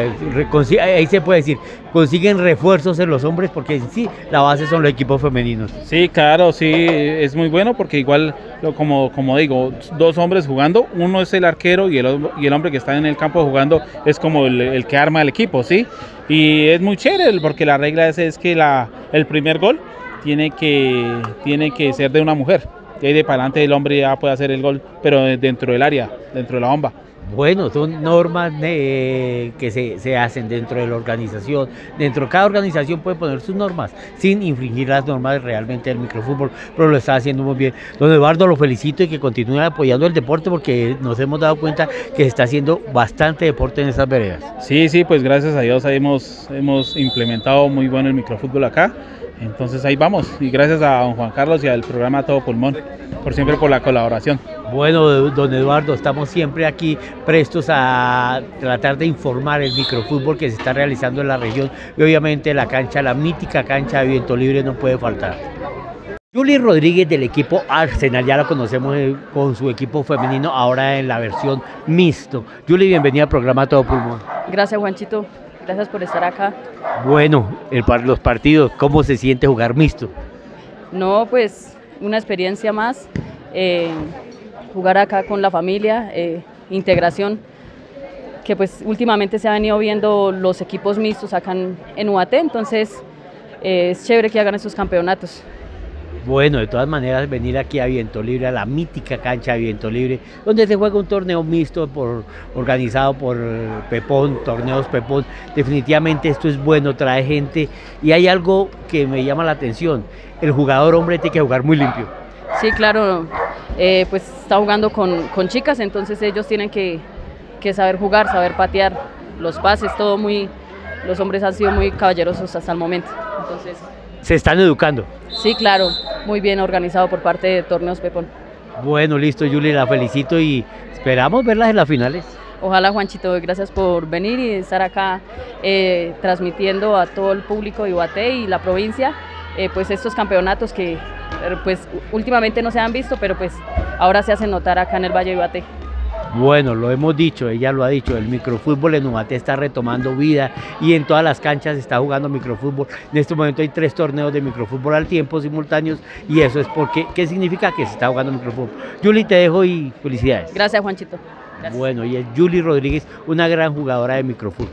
ahí se puede decir, consiguen refuerzos en los hombres porque en sí la base son los equipos femeninos.
Sí, claro, sí, es muy bueno porque igual, como, como digo, dos hombres jugando, uno es el arquero y el, y el hombre que está en el campo jugando es como el, el que arma el equipo, ¿sí? Y es muy chévere porque la regla es, es que la, el primer gol tiene que, tiene que ser de una mujer. Y ahí de para adelante el hombre ya puede hacer el gol, pero dentro del área, dentro de la bomba.
Bueno, son normas eh, que se, se hacen dentro de la organización. Dentro de cada organización puede poner sus normas sin infringir las normas realmente del microfútbol, pero lo está haciendo muy bien. Don Eduardo, lo felicito y que continúe apoyando el deporte porque nos hemos dado cuenta que se está haciendo bastante deporte en estas veredas.
Sí, sí, pues gracias a Dios hemos, hemos implementado muy bueno el microfútbol acá. Entonces ahí vamos y gracias a don Juan Carlos y al programa Todo Pulmón por siempre por la colaboración.
Bueno, don Eduardo, estamos siempre aquí prestos a tratar de informar el microfútbol que se está realizando en la región y obviamente la cancha, la mítica cancha de Viento Libre no puede faltar. Julie Rodríguez del equipo Arsenal, ya la conocemos con su equipo femenino, ahora en la versión mixto. Julie, bienvenida al programa Todo Pulmón.
Gracias, Juanchito. Gracias por estar acá.
Bueno, el, los partidos, ¿cómo se siente jugar mixto?
No, pues una experiencia más, eh, jugar acá con la familia, eh, integración, que pues últimamente se han venido viendo los equipos mixtos acá en, en U A T, entonces eh, es chévere que hagan esos campeonatos.
Bueno, de todas maneras, venir aquí a Viento Libre, a la mítica cancha de Viento Libre, donde se juega un torneo mixto por, organizado por Pepón, Torneos Pepón. Definitivamente esto es bueno, trae gente y hay algo que me llama la atención, el jugador hombre tiene que jugar muy limpio.
Sí, claro, eh, pues está jugando con, con chicas, entonces ellos tienen que, que saber jugar, saber patear, los pases, todo muy, los hombres han sido muy caballerosos hasta el momento, entonces...
¿Se están educando?
Sí, claro, muy bien organizado por parte de Torneos Pepón.
Bueno, listo, Julie, la felicito y esperamos verlas en las finales.
Ojalá, Juanchito, gracias por venir y estar acá eh, transmitiendo a todo el público de U A T y la provincia, eh, pues estos campeonatos que pues últimamente no se han visto, pero pues ahora se hacen notar acá en el Valle de U A T.
Bueno, lo hemos dicho, ella lo ha dicho, el microfútbol en U A T está retomando vida y en todas las canchas se está jugando microfútbol. En este momento hay tres torneos de microfútbol al tiempo simultáneos y eso es porque, ¿qué significa que se está jugando microfútbol? Julie, te dejo y felicidades.
Gracias, Juanchito. Gracias.
Bueno, y es Julie Rodríguez, una gran jugadora de microfútbol.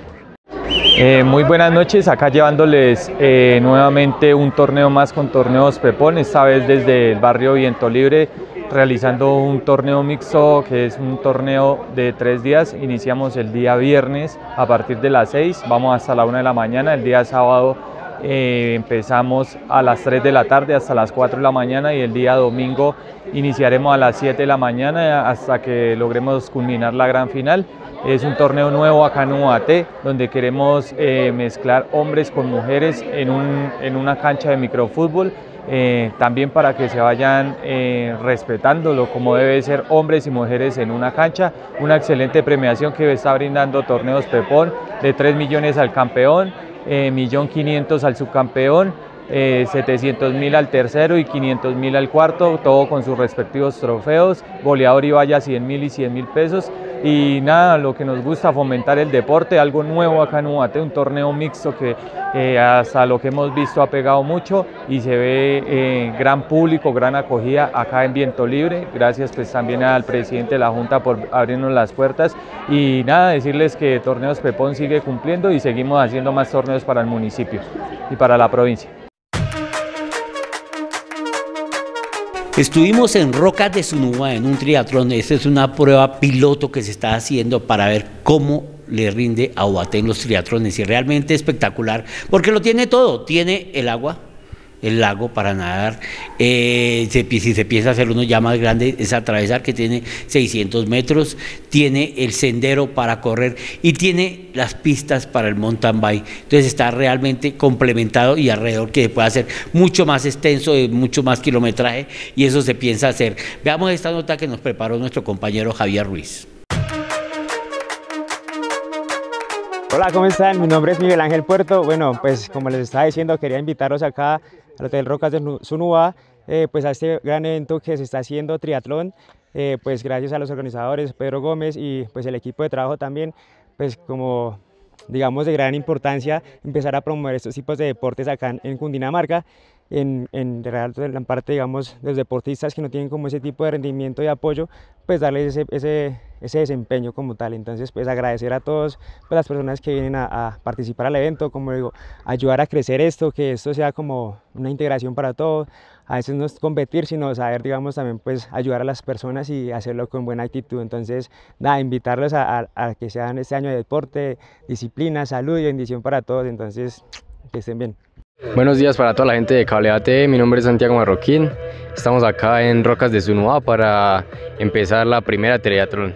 Eh, muy buenas noches, acá llevándoles eh, nuevamente un torneo más con Torneos Pepón, esta vez desde el barrio Viento Libre, realizando un torneo mixto que es un torneo de tres días. Iniciamos el día viernes a partir de las seis, vamos hasta la una de la mañana, el día sábado eh, empezamos a las tres de la tarde hasta las cuatro de la mañana y el día domingo iniciaremos a las siete de la mañana hasta que logremos culminar la gran final. Es un torneo nuevo acá en U A T, donde queremos eh, mezclar hombres con mujeres en, un, en una cancha de microfútbol, eh, también para que se vayan eh, respetándolo como debe ser hombres y mujeres en una cancha. Una excelente premiación que está brindando Torneos Pepón, de tres millones al campeón, eh, un millón quinientos al subcampeón, Eh, setecientos mil al tercero y quinientos mil al cuarto, todo con sus respectivos trofeos, goleador y valla cien mil y cien mil pesos. Y nada, lo que nos gusta, fomentar el deporte, algo nuevo acá en U A T, un torneo mixto que eh, hasta lo que hemos visto ha pegado mucho y se ve eh, gran público, gran acogida acá en Viento Libre. Gracias pues también al presidente de la Junta por abrirnos las puertas y nada, decirles que Torneos Pepón sigue cumpliendo y seguimos haciendo más torneos para el municipio y para la provincia.
Estuvimos en Rocas de Sunúa en un triatlón. Esta es una prueba piloto que se está haciendo para ver cómo le rinde a U A T en los triatlones y realmente espectacular porque lo tiene todo, tiene el agua, el lago para nadar, eh, se, si se piensa hacer uno ya más grande es atravesar, que tiene seiscientos metros, tiene el sendero para correr y tiene las pistas para el mountain bike. Entonces está realmente complementado y alrededor que se puede hacer mucho más extenso, mucho más kilometraje y eso se piensa hacer. Veamos esta nota que nos preparó nuestro compañero Javier Ruiz.
Hola, ¿cómo están? Mi nombre es Miguel Ángel Puerto. Bueno, pues como les estaba diciendo, quería invitarlos acá al Hotel Rocas de Sunúa, eh, pues a este gran evento que se está haciendo, triatlón, eh, pues gracias a los organizadores, Pedro Gómez y pues el equipo de trabajo también, pues como digamos de gran importancia empezar a promover estos tipos de deportes acá en, en Cundinamarca, en, en, en parte digamos de los deportistas que no tienen como ese tipo de rendimiento y apoyo, pues darles ese, ese, ese desempeño como tal. Entonces pues agradecer a todas pues, las personas que vienen a, a participar al evento, como digo, ayudar a crecer esto, que esto sea como una integración para todos. A veces no es competir, sino saber, digamos, también pues ayudar a las personas y hacerlo con buena actitud. Entonces, nada, invitarlos a, a, a que sean este año de deporte, disciplina, salud y bendición para todos. Entonces, que estén bien.
Buenos días para toda la gente de Cable A T V, mi nombre es Santiago Marroquín. Estamos acá en Rocas de Sunúa para empezar la primera triatlón.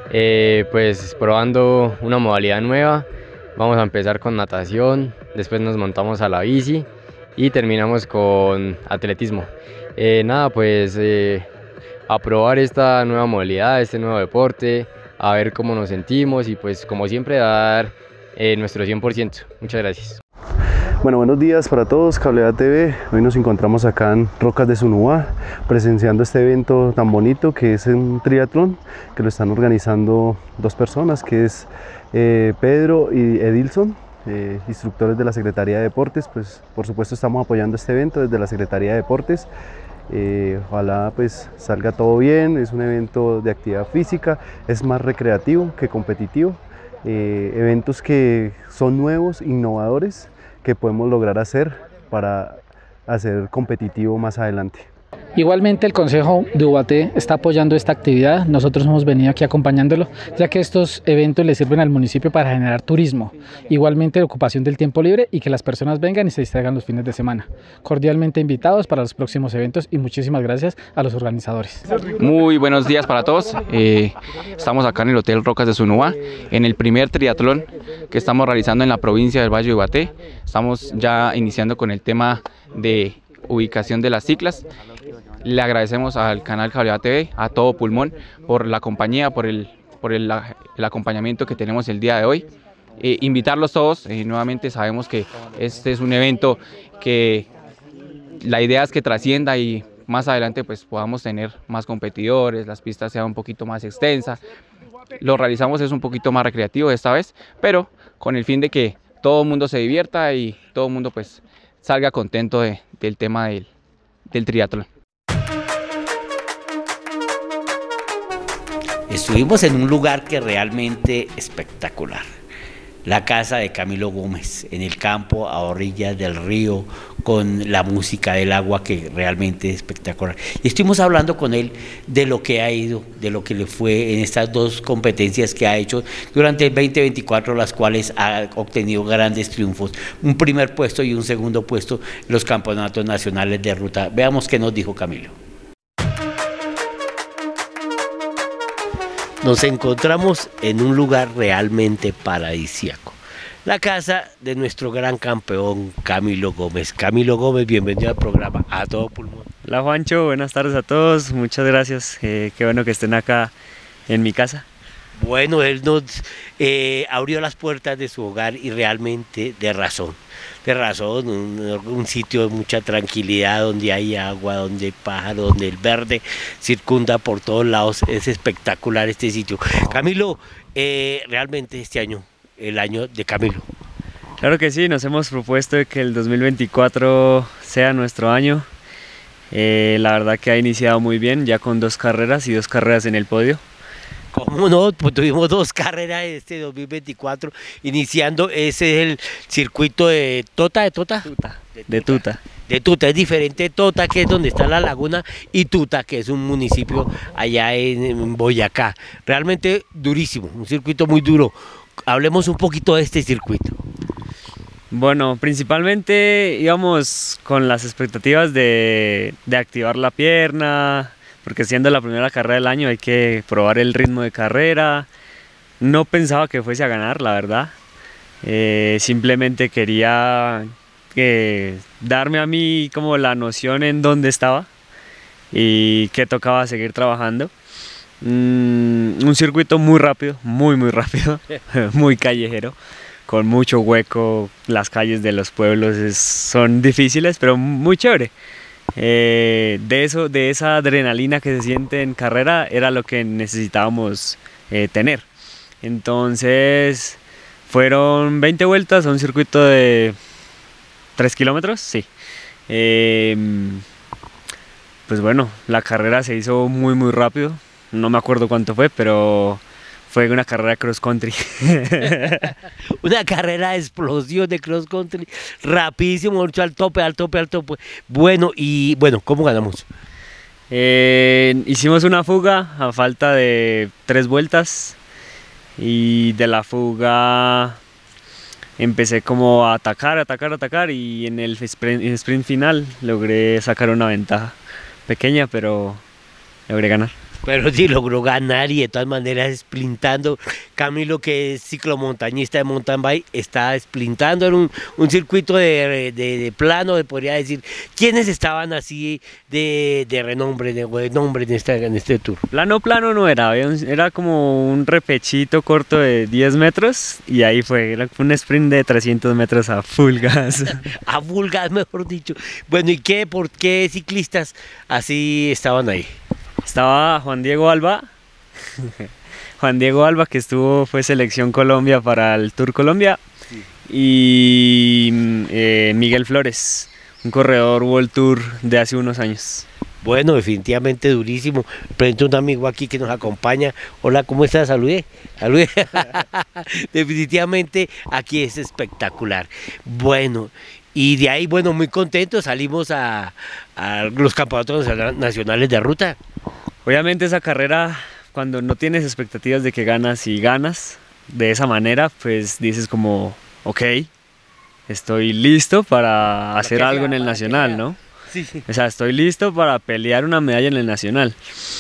Eh, pues probando una modalidad nueva, vamos a empezar con natación, después nos montamos a la bici y terminamos con atletismo. Eh, nada, pues eh, a probar esta nueva modalidad, este nuevo deporte, a ver cómo nos sentimos y pues como siempre dar eh, nuestro cien por ciento. Muchas gracias.
Bueno, buenos días para todos, Cable A T V. Hoy nos encontramos acá en Rocas de Sunúa presenciando este evento tan bonito que es un triatlón que lo están organizando dos personas, que es eh, Pedro y Edilson. Eh, instructores de la Secretaría de Deportes. Pues por supuesto estamos apoyando este evento desde la Secretaría de Deportes. Eh, ojalá pues salga todo bien. Es un evento de actividad física, es más recreativo que competitivo, eh, eventos que son nuevos, innovadores, que podemos lograr hacer para hacer competitivo más adelante.
Igualmente el Consejo de Ubaté está apoyando esta actividad, nosotros hemos venido aquí acompañándolo, ya que estos eventos le sirven al municipio para generar turismo, igualmente la ocupación del tiempo libre y que las personas vengan y se distraigan los fines de semana. Cordialmente invitados para los próximos eventos y muchísimas gracias a los organizadores.
Muy buenos días para todos, eh, estamos acá en el Hotel Rocas de Sunúa, en el primer triatlón que estamos realizando en la provincia del Valle de Ubaté. Estamos ya iniciando con el tema de ubicación de las ciclas. Le agradecemos al canal Cable A T V, a todo pulmón, por la compañía, por el, por el, el acompañamiento que tenemos el día de hoy. Eh, invitarlos todos, eh, nuevamente sabemos que este es un evento que la idea es que trascienda y más adelante pues podamos tener más competidores, las pistas sean un poquito más extensas. Lo realizamos es un poquito más recreativo esta vez, pero con el fin de que todo el mundo se divierta y todo el mundo pues salga contento de, del tema del, del triatlón.
Estuvimos en un lugar que realmente espectacular, la casa de Camilo Gómez, en el campo a orillas del río, con la música del agua que realmente es espectacular. Y estuvimos hablando con él de lo que ha ido, de lo que le fue en estas dos competencias que ha hecho durante el veinte veinticuatro, las cuales ha obtenido grandes triunfos, un primer puesto y un segundo puesto en los campeonatos nacionales de ruta. Veamos qué nos dijo Camilo. Nos encontramos en un lugar realmente paradisíaco, la casa de nuestro gran campeón Camilo Gómez. Camilo Gómez, bienvenido al programa A Todo Pulmón.
Hola Juancho, buenas tardes a todos, muchas gracias, eh, qué bueno que estén acá en mi casa.
Bueno, él nos eh, abrió las puertas de su hogar y realmente de razón, de razón, un, un sitio de mucha tranquilidad, donde hay agua, donde hay pájaro, donde el verde circunda por todos lados. Es espectacular este sitio. Camilo, eh, realmente este año, el año de Camilo.
Claro que sí, nos hemos propuesto que el dos mil veinticuatro sea nuestro año. Eh, la verdad que ha iniciado muy bien, ya con dos carreras y dos carreras en el podio.
¿Cómo no? Pues tuvimos dos carreras este dos mil veinticuatro, iniciando, ese es el circuito de Tota, ¿de Tota?
Tuta, de Tuta.
De Tuta, es diferente Tota, que es donde está la laguna, y Tuta, que es un municipio allá en, en Boyacá. Realmente durísimo, un circuito muy duro. Hablemos un poquito de este circuito.
Bueno, principalmente íbamos con las expectativas de, de activar la pierna, porque siendo la primera carrera del año hay que probar el ritmo de carrera. No pensaba que fuese a ganar, la verdad. Eh, simplemente quería que darme a mí como la noción en dónde estaba y que tocaba seguir trabajando. Mm, un circuito muy rápido, muy muy rápido, muy callejero, con mucho hueco, las calles de los pueblos es, son difíciles, pero muy chévere. Eh, de eso, de esa adrenalina que se siente en carrera era lo que necesitábamos eh, tener. Entonces fueron veinte vueltas a un circuito de tres kilómetros, sí. Eh, pues bueno, la carrera se hizo muy muy rápido, no me acuerdo cuánto fue, pero fue una carrera cross country.
Una carrera de explosión de cross country, rapidísimo, al tope, al tope, al tope. Bueno, y bueno, ¿cómo ganamos?
Eh, hicimos una fuga a falta de tres vueltas y de la fuga empecé como a atacar, atacar, atacar y en el sprint, en el sprint final logré sacar una ventaja pequeña, pero logré ganar.
Pero sí logró ganar y de todas maneras sprintando. Camilo, que es ciclomontañista de mountain bike, está sprintando en un, un circuito de, de, de plano, de, podría decir. ¿Quiénes estaban así de, de renombre, de, de nombre en este, en este tour?
Plano, plano no era, era como un repechito corto de diez metros y ahí fue, era un sprint de trescientos metros a full gas.
A full gas, mejor dicho. Bueno, ¿y qué, por qué ciclistas así estaban ahí?
Estaba Juan Diego Alba, Juan Diego Alba que estuvo, fue selección Colombia para el Tour Colombia, sí. Y eh, Miguel Flores, un corredor World Tour de hace unos años.
Bueno, definitivamente durísimo. Presento un amigo aquí que nos acompaña. Hola, ¿cómo estás? Saludé. Saludé. Definitivamente aquí es espectacular. Bueno, y de ahí, bueno, muy contentos, salimos a, a los campeonatos nacionales de ruta.
Obviamente esa carrera, cuando no tienes expectativas de que ganas y ganas de esa manera, pues dices como, ok, estoy listo para hacer algo en el nacional, ¿no?
Sí, sí.
O sea, estoy listo para pelear una medalla en el nacional.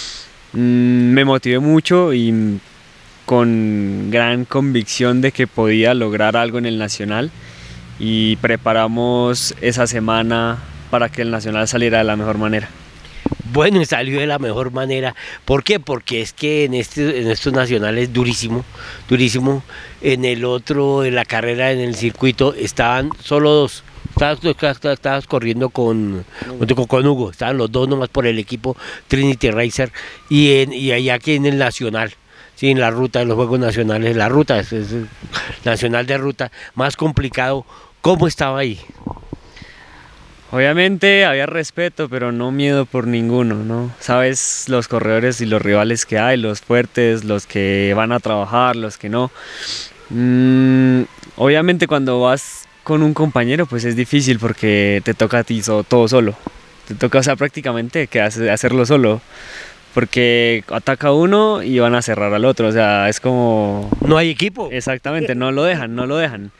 Mm, me motivé mucho y con gran convicción de que podía lograr algo en el nacional y preparamos esa semana para que el nacional saliera de la mejor manera.
Bueno, salió de la mejor manera. ¿Por qué? Porque es que en, este, en estos nacionales durísimo, durísimo. En el otro, en la carrera, en el circuito, estaban solo dos. Estabas, estabas corriendo con, con, con Hugo, estaban los dos nomás por el equipo Trinity Racer. Y, en, y allá aquí en el nacional, sí, en la ruta, en los Juegos Nacionales, la ruta, es, es nacional de ruta, más complicado. ¿Cómo estaba ahí?
Obviamente había respeto, pero no miedo por ninguno, ¿no? Sabes los corredores y los rivales que hay, los fuertes, los que van a trabajar, los que no. Mm, obviamente cuando vas con un compañero pues es difícil porque te toca a ti so, todo solo. Te toca, o sea, prácticamente que hacerlo solo. Porque ataca uno y van a cerrar al otro, o sea, es como...
No hay equipo.
Exactamente, no lo dejan, no lo dejan.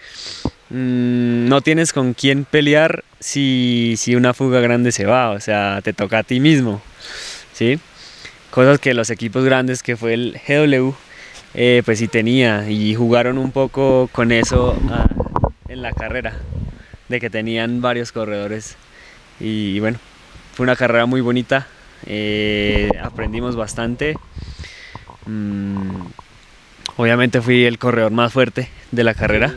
No tienes con quién pelear si, si una fuga grande se va, o sea, te toca a ti mismo, ¿sí? Cosas que los equipos grandes, que fue el G W, eh, pues sí tenía, y jugaron un poco con eso ah, en la carrera, de que tenían varios corredores, y, y bueno, fue una carrera muy bonita, eh, aprendimos bastante, mm, obviamente fui el corredor más fuerte de la carrera.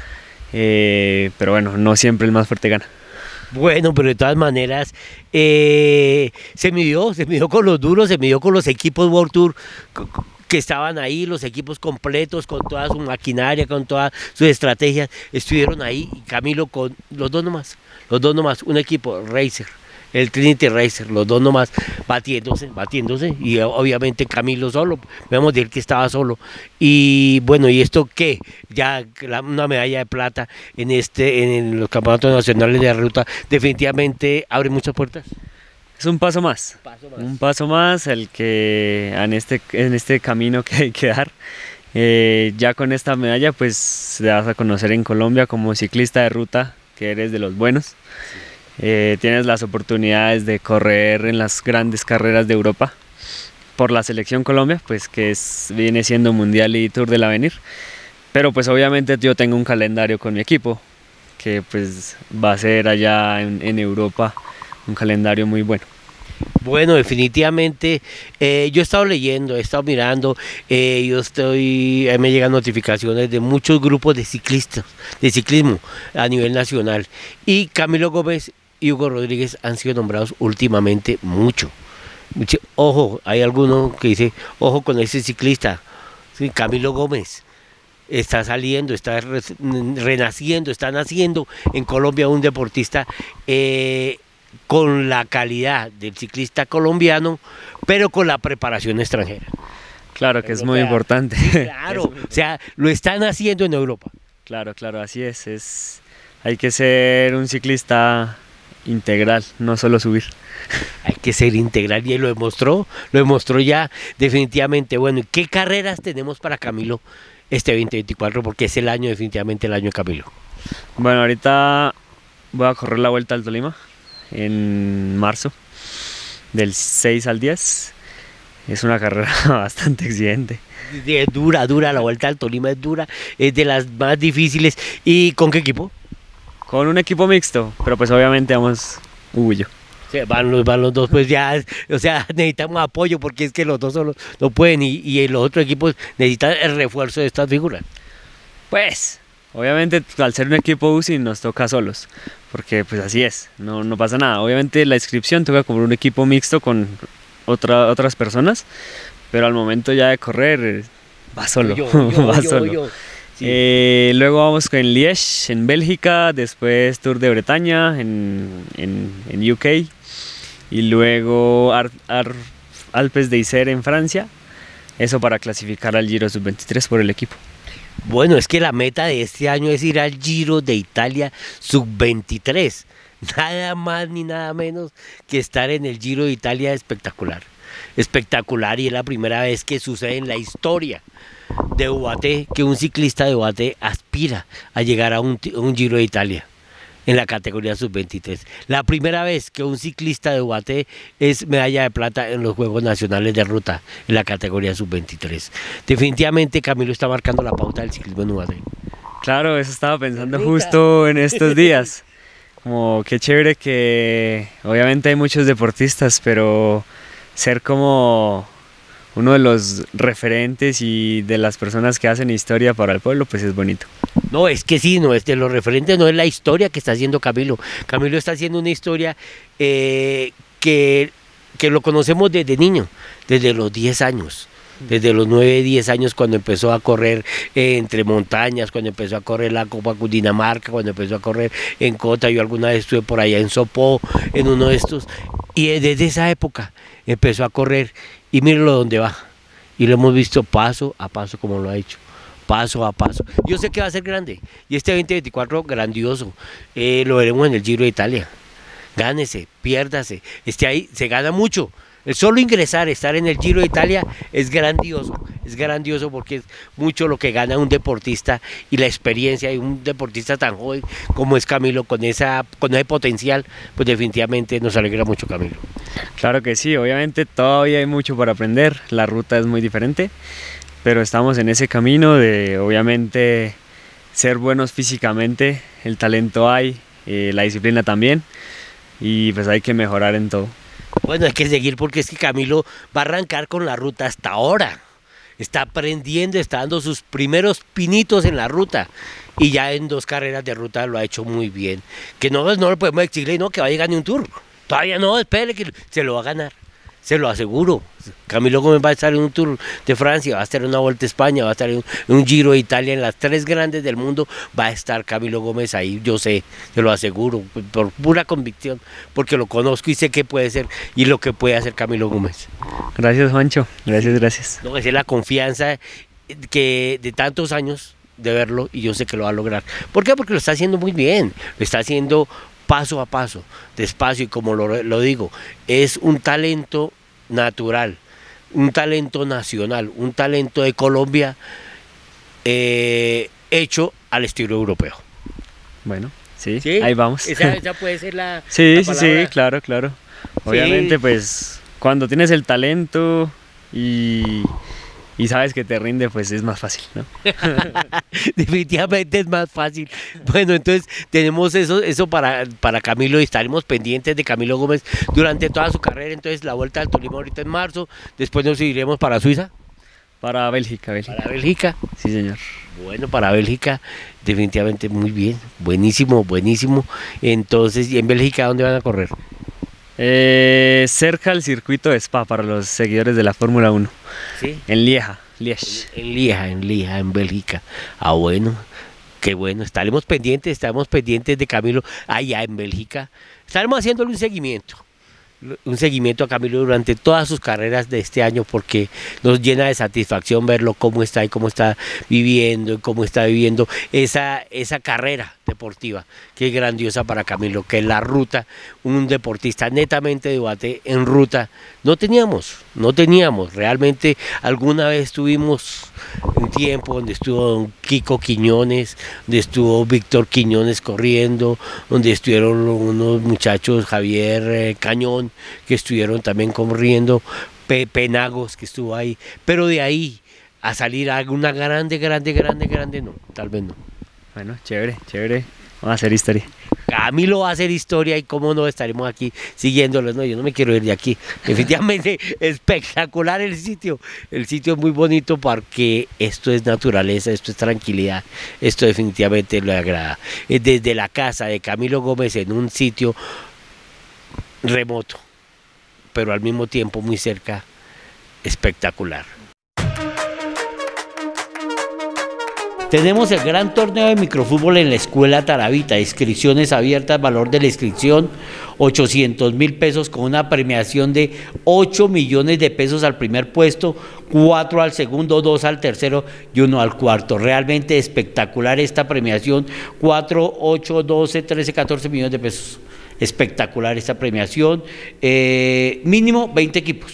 Eh, pero bueno, no siempre el más fuerte gana.
Bueno, pero de todas maneras eh, se midió, se midió con los duros, se midió con los equipos World Tour que estaban ahí, los equipos completos, con toda su maquinaria, con todas sus estrategias, estuvieron ahí, y Camilo con los dos nomás, los dos nomás, un equipo Racer, el Trinity Racer, los dos nomás batiéndose, batiéndose, y obviamente Camilo solo, vamos a decir que estaba solo. Y bueno, ¿y esto qué? Ya la, una medalla de plata en este en los campeonatos nacionales de la ruta definitivamente abre muchas puertas.
Es un paso más, paso más. un paso más el que en este, en este camino que hay que dar. Eh, ya con esta medalla pues te vas a conocer en Colombia como ciclista de ruta, que eres de los buenos. Sí. Eh, tienes las oportunidades de correr en las grandes carreras de Europa por la selección Colombia, pues que es, viene siendo Mundial y Tour del Avenir, pero pues obviamente yo tengo un calendario con mi equipo que pues va a ser allá en, en Europa un calendario muy bueno.
Bueno, definitivamente, eh, yo he estado leyendo, he estado mirando, eh, yo estoy, eh, me llegan notificaciones de muchos grupos de ciclistas, de ciclismo a nivel nacional, y Camilo Gómez y Hugo Rodríguez han sido nombrados últimamente mucho. mucho ojo, hay alguno que dice, ojo con ese ciclista, ¿sí? Camilo Gómez está saliendo, está re, renaciendo, está naciendo en Colombia un deportista eh, con la calidad del ciclista colombiano, pero con la preparación extranjera.
Claro que es muy importante.
Sí, claro, o sea, lo están haciendo en Europa.
Claro, claro, así es, es. Hay que ser un ciclista integral, no solo subir.
Hay que ser integral y él lo demostró, lo demostró ya definitivamente. Bueno, ¿y qué carreras tenemos para Camilo este veinte veinticuatro? Porque es el año, definitivamente el año de Camilo.
Bueno, ahorita voy a correr la Vuelta al Tolima en marzo, del seis al diez. Es una carrera bastante exigente.
Es dura, dura, la Vuelta al Tolima es dura, es de las más difíciles. ¿Y con qué equipo?
Con un equipo mixto, pero pues obviamente vamos Hugo y yo.
Sí, van, los, van los dos, pues ya, o sea, necesitamos apoyo porque es que los dos solo no pueden y, y los otros equipos necesitan el refuerzo de estas figuras.
Pues, obviamente al ser un equipo U C I nos toca solos, porque pues así es, no, no pasa nada. Obviamente la inscripción toca como un equipo mixto con otra, otras personas, pero al momento ya de correr va solo,
yo, yo,
va
yo,
solo.
yo. Sí.
Eh, luego vamos con Liège en Bélgica, después Tour de Bretaña en, en, en U K y luego Ar, Ar, Alpes de Isère en Francia, eso para clasificar al Giro sub veintitrés por el equipo.
Bueno, es que la meta de este año es ir al Giro de Italia sub veintitrés, nada más ni nada menos que estar en el Giro de Italia. Espectacular, espectacular, y es la primera vez que sucede en la historia de U A T que un ciclista de U A T aspira a llegar a un, un Giro de Italia en la categoría sub veintitrés. La primera vez que un ciclista de U A T es medalla de plata en los Juegos Nacionales de Ruta en la categoría sub veintitrés. Definitivamente Camilo está marcando la pauta del ciclismo en U A T.
Claro, eso estaba pensando justo en estos días. Como qué chévere que obviamente hay muchos deportistas, pero ser como uno de los referentes y de las personas que hacen historia para el pueblo, pues es bonito.
No, es que sí, no es de los referentes, no es la historia que está haciendo Camilo. Camilo está haciendo una historia eh, que, que lo conocemos desde niño, desde los diez años. Desde los nueve, diez años, cuando empezó a correr eh, entre montañas, cuando empezó a correr la Copa Cundinamarca, cuando empezó a correr en Cota. Yo alguna vez estuve por allá en Sopó, en uno de estos, y desde esa época empezó a correr, y mírenlo dónde va, y lo hemos visto paso a paso como lo ha hecho, paso a paso. Yo sé que va a ser grande, y este veinte veinticuatro grandioso, eh, lo veremos en el Giro de Italia. Gánese, piérdase, esté ahí, se gana mucho. El solo ingresar, estar en el Giro de Italia es grandioso, es grandioso porque es mucho lo que gana un deportista y la experiencia de un deportista tan joven como es Camilo, con, esa, con ese potencial, pues definitivamente nos alegra mucho Camilo.
Claro que sí, obviamente todavía hay mucho para aprender, la ruta es muy diferente, pero estamos en ese camino de obviamente ser buenos físicamente, el talento hay, eh, la disciplina también, y pues hay que mejorar en todo.
Bueno, hay que seguir porque es que Camilo va a arrancar con la ruta hasta ahora. Está aprendiendo, está dando sus primeros pinitos en la ruta. Y ya en dos carreras de ruta lo ha hecho muy bien. Que no, no le podemos exigirle no, que vaya a ganar un tour. Todavía no, espere que se lo va a ganar. Se lo aseguro. Camilo Gómez va a estar en un Tour de Francia, va a estar en una Vuelta a España, va a estar en un, en un Giro de Italia, en las tres grandes del mundo va a estar Camilo Gómez ahí, yo sé, se lo aseguro, por pura convicción, porque lo conozco y sé qué puede ser y lo que puede hacer Camilo Gómez.
Gracias, Juancho, gracias, gracias.
No, esa es la confianza que de tantos años de verlo y yo sé que lo va a lograr. ¿Por qué? Porque lo está haciendo muy bien, lo está haciendo paso a paso, despacio, y como lo, lo digo, es un talento natural, un talento nacional, un talento de Colombia eh, hecho al estilo europeo.
Bueno, sí, ¿sí? Ahí vamos.
Esa, esa puede ser la,
sí,
la
sí, sí, claro, claro. Obviamente, sí. Pues cuando tienes el talento y, y sabes que te rinde, pues es más fácil, ¿no?
Definitivamente es más fácil. Bueno, entonces tenemos eso, eso para, para Camilo y estaremos pendientes de Camilo Gómez durante toda su carrera. Entonces la Vuelta al Tolima ahorita en marzo, después nos iremos para Suiza.
Para Bélgica, Bélgica.
Para Bélgica.
Sí, señor.
Bueno, para Bélgica, definitivamente muy bien, buenísimo, buenísimo. Entonces, ¿y en Bélgica dónde van a correr?
Eh, cerca al circuito de Spa para los seguidores de la Fórmula uno.
Sí.
En Lieja, Liège.
En, en Lieja, en Lieja, en Bélgica. Ah, bueno, qué bueno. Estaremos pendientes, estaremos pendientes de Camilo allá en Bélgica. Estaremos haciéndole un seguimiento. un seguimiento a Camilo durante todas sus carreras de este año, porque nos llena de satisfacción verlo cómo está y cómo está viviendo y cómo está viviendo esa, esa carrera deportiva que es grandiosa para Camilo, que es la ruta, un deportista netamente de Ubaté en ruta. No teníamos, no teníamos, realmente alguna vez tuvimos un tiempo donde estuvo don Kiko Quiñones, donde estuvo Víctor Quiñones corriendo, donde estuvieron unos muchachos, Javier eh, Cañón, que estuvieron también corriendo, Pe Penagos, que estuvo ahí, pero de ahí a salir a una grande, grande, grande, grande, no, tal vez no.
Bueno, chévere, chévere, vamos a hacer historia.
Camilo va a hacer historia y cómo no estaremos aquí siguiéndolo. No, yo no me quiero ir de aquí. Definitivamente espectacular el sitio. El sitio es muy bonito porque esto es naturaleza, esto es tranquilidad. Esto definitivamente le agrada. Desde la casa de Camilo Gómez en un sitio remoto, pero al mismo tiempo muy cerca, espectacular. Tenemos el gran torneo de microfútbol en la Escuela Taravita, inscripciones abiertas, valor de la inscripción ochocientos mil pesos con una premiación de ocho millones de pesos al primer puesto, cuatro al segundo, dos al tercero y uno al cuarto. Realmente espectacular esta premiación, cuatro, ocho, doce, trece, catorce millones de pesos. Espectacular esta premiación, eh, mínimo veinte equipos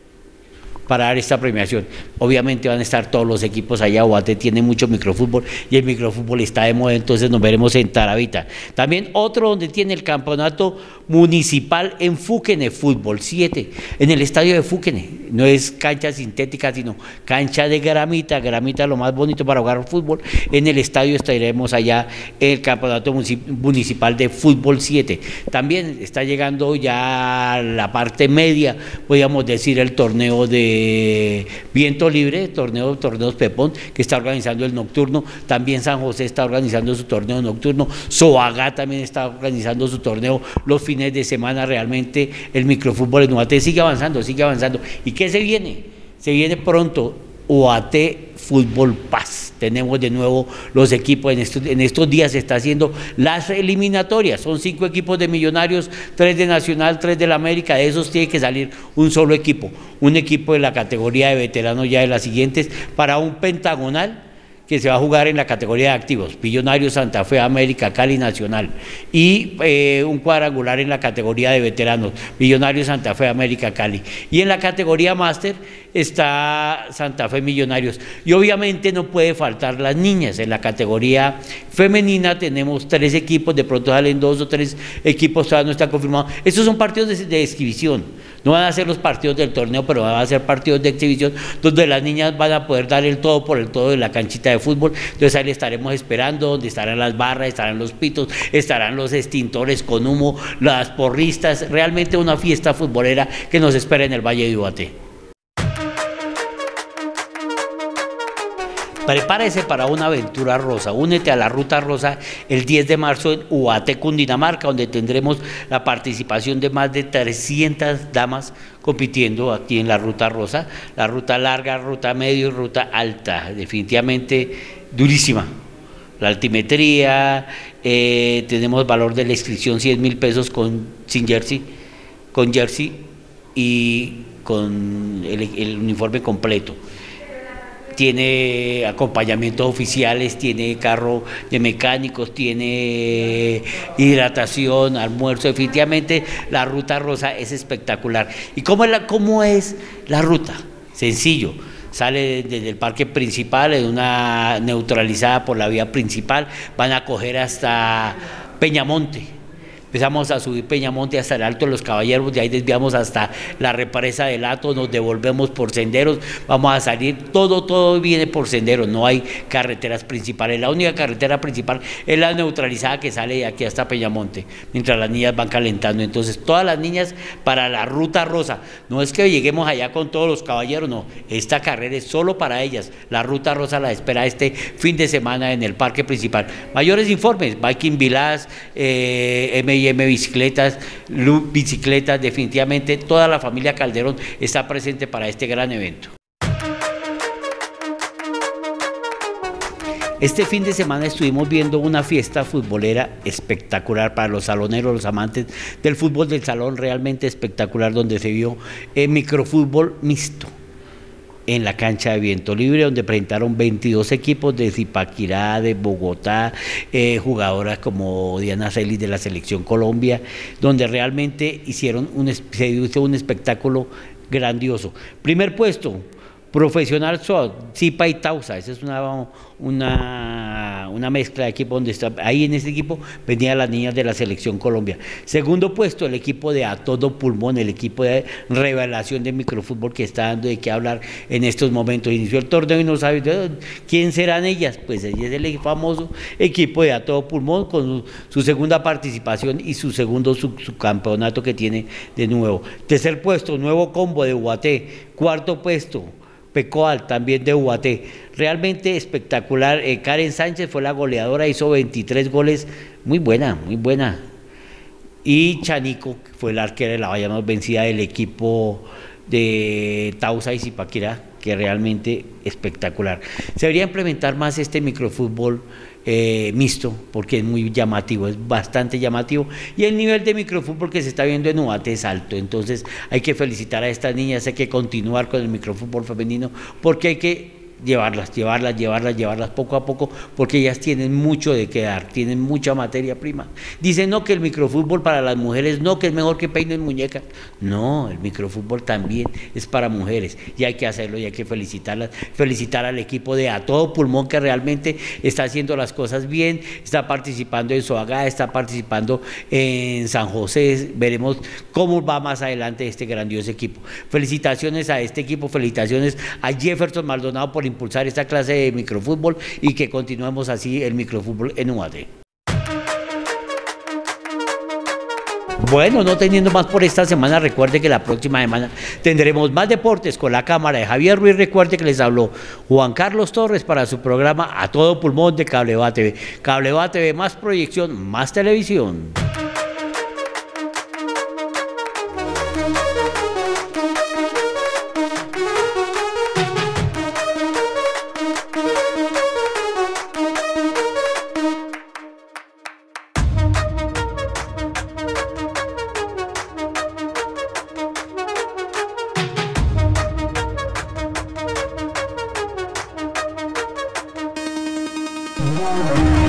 para dar esta premiación. Obviamente van a estar todos los equipos allá. Ubaté tiene mucho microfútbol y el microfútbol está de moda, entonces nos veremos en Taravita. También otro donde tiene el campeonato municipal en Fúquene, fútbol siete, en el estadio de Fúquene. No es cancha sintética, sino cancha de gramita, gramita lo más bonito para jugar fútbol. En el estadio estaremos allá en el campeonato municipal de fútbol siete. También está llegando ya la parte media, podríamos decir, el torneo de Viento Libre, torneo, torneos Pepón, que está organizando el nocturno. También San José está organizando su torneo nocturno. Soagá también está organizando su torneo los fines de semana. Realmente el microfútbol en Ubaté sigue avanzando, sigue avanzando. ¿Y qué se viene? Se viene pronto Ubaté Fútbol Paz. Tenemos de nuevo los equipos, en estos, en estos días se está haciendo las eliminatorias, son cinco equipos de Millonarios, tres de Nacional, tres de la América. De esos tiene que salir un solo equipo, un equipo de la categoría de veteranos ya de las siguientes, para un pentagonal que se va a jugar en la categoría de activos, Millonarios, Santa Fe, América, Cali, Nacional, y eh, un cuadrangular en la categoría de veteranos, Millonarios, Santa Fe, América, Cali, y en la categoría máster está Santa Fe, Millonarios, y obviamente no puede faltar las niñas. En la categoría femenina tenemos tres equipos, de pronto salen dos o tres equipos, todavía no está confirmado. Estos son partidos de, de exhibición, no van a ser los partidos del torneo, pero van a ser partidos de exhibición donde las niñas van a poder dar el todo por el todo en la canchita de fútbol. Entonces ahí le estaremos esperando, donde estarán las barras, estarán los pitos, estarán los extintores con humo, las porristas. Realmente una fiesta futbolera que nos espera en el Valle de Ubaté. Prepárese para una aventura rosa, únete a la Ruta Rosa el diez de marzo en Ubaté, Cundinamarca, donde tendremos la participación de más de trescientas damas compitiendo aquí en la Ruta Rosa, la ruta larga, ruta medio y ruta alta, definitivamente durísima. La altimetría, eh, tenemos valor de la inscripción cien mil pesos con, sin jersey, con jersey y con el, el uniforme completo. Tiene acompañamientos oficiales, tiene carro de mecánicos, tiene hidratación, almuerzo. Definitivamente la Ruta Rosa es espectacular. ¿Y cómo es la, cómo es la ruta? Sencillo, sale desde el parque principal, en una neutralizada por la vía principal, van a coger hasta Peñamonte. empezamos a subir Peñamonte hasta el Alto de los Caballeros, de ahí desviamos hasta la represa del Hato, nos devolvemos por senderos, vamos a salir, todo, todo viene por senderos, no hay carreteras principales, la única carretera principal es la neutralizada que sale de aquí hasta Peñamonte, mientras las niñas van calentando. Entonces todas las niñas para la Ruta Rosa, no es que lleguemos allá con todos los caballeros, no, esta carrera es solo para ellas, la Ruta Rosa la espera este fin de semana en el parque principal. Mayores informes, Viking Vilás, eh, M y M Bicicletas, Loop Bicicletas, definitivamente toda la familia Calderón está presente para este gran evento. Este fin de semana estuvimos viendo una fiesta futbolera espectacular para los saloneros, los amantes del fútbol del salón, realmente espectacular, donde se vio el microfútbol mixto en la cancha de Viento Libre, donde presentaron veintidós equipos de Zipaquirá, de Bogotá, eh, jugadoras como Diana Celis de la Selección Colombia, donde realmente hicieron un, se hizo un espectáculo grandioso. Primer puesto, Profesional S O A, Zipa y Tausa, esa es una, una, una mezcla de equipos donde está, ahí en ese equipo venían las niñas de la Selección Colombia. Segundo puesto, el equipo de A Todo Pulmón, el equipo de revelación de microfútbol que está dando de qué hablar en estos momentos. Inició el torneo y no sabe quién serán ellas, pues ella es el famoso equipo de A Todo Pulmón con su, su segunda participación y su segundo subcampeonato que tiene de nuevo. Tercer puesto, Nuevo Combo de Ubaté. Cuarto puesto, Pecoal, también de Ubaté. Realmente espectacular. Eh, Karen Sánchez fue la goleadora, hizo veintitrés goles, muy buena, muy buena. Y Chanico fue la arquera de la valla más vencida del equipo de Tausa y Zipaquirá, que realmente espectacular. Se debería implementar más este microfútbol eh, mixto, porque es muy llamativo, es bastante llamativo, y el nivel de microfútbol que se está viendo en Ubaté es alto. Entonces hay que felicitar a estas niñas, hay que continuar con el microfútbol femenino, porque hay que llevarlas, llevarlas, llevarlas, llevarlas poco a poco, porque ellas tienen mucho de qué dar, tienen mucha materia prima. Dicen no, que el microfútbol para las mujeres, no, que es mejor que peinen muñecas. No, el microfútbol también es para mujeres y hay que hacerlo y hay que felicitarlas, felicitar al equipo de A Todo Pulmón, que realmente está haciendo las cosas bien, está participando en Soagá, está participando en San José. Veremos cómo va más adelante este grandioso equipo. Felicitaciones a este equipo, felicitaciones a Jefferson Maldonado por impulsar esta clase de microfútbol y que continuemos así el microfútbol en Ubaté. Bueno, no teniendo más por esta semana, recuerde que la próxima semana tendremos más deportes con la cámara de Javier Ruiz. Recuerde que les habló Juan Carlos Torres para su programa A Todo Pulmón de Cableva T V. Cableva T V, más proyección, más televisión.
Wow.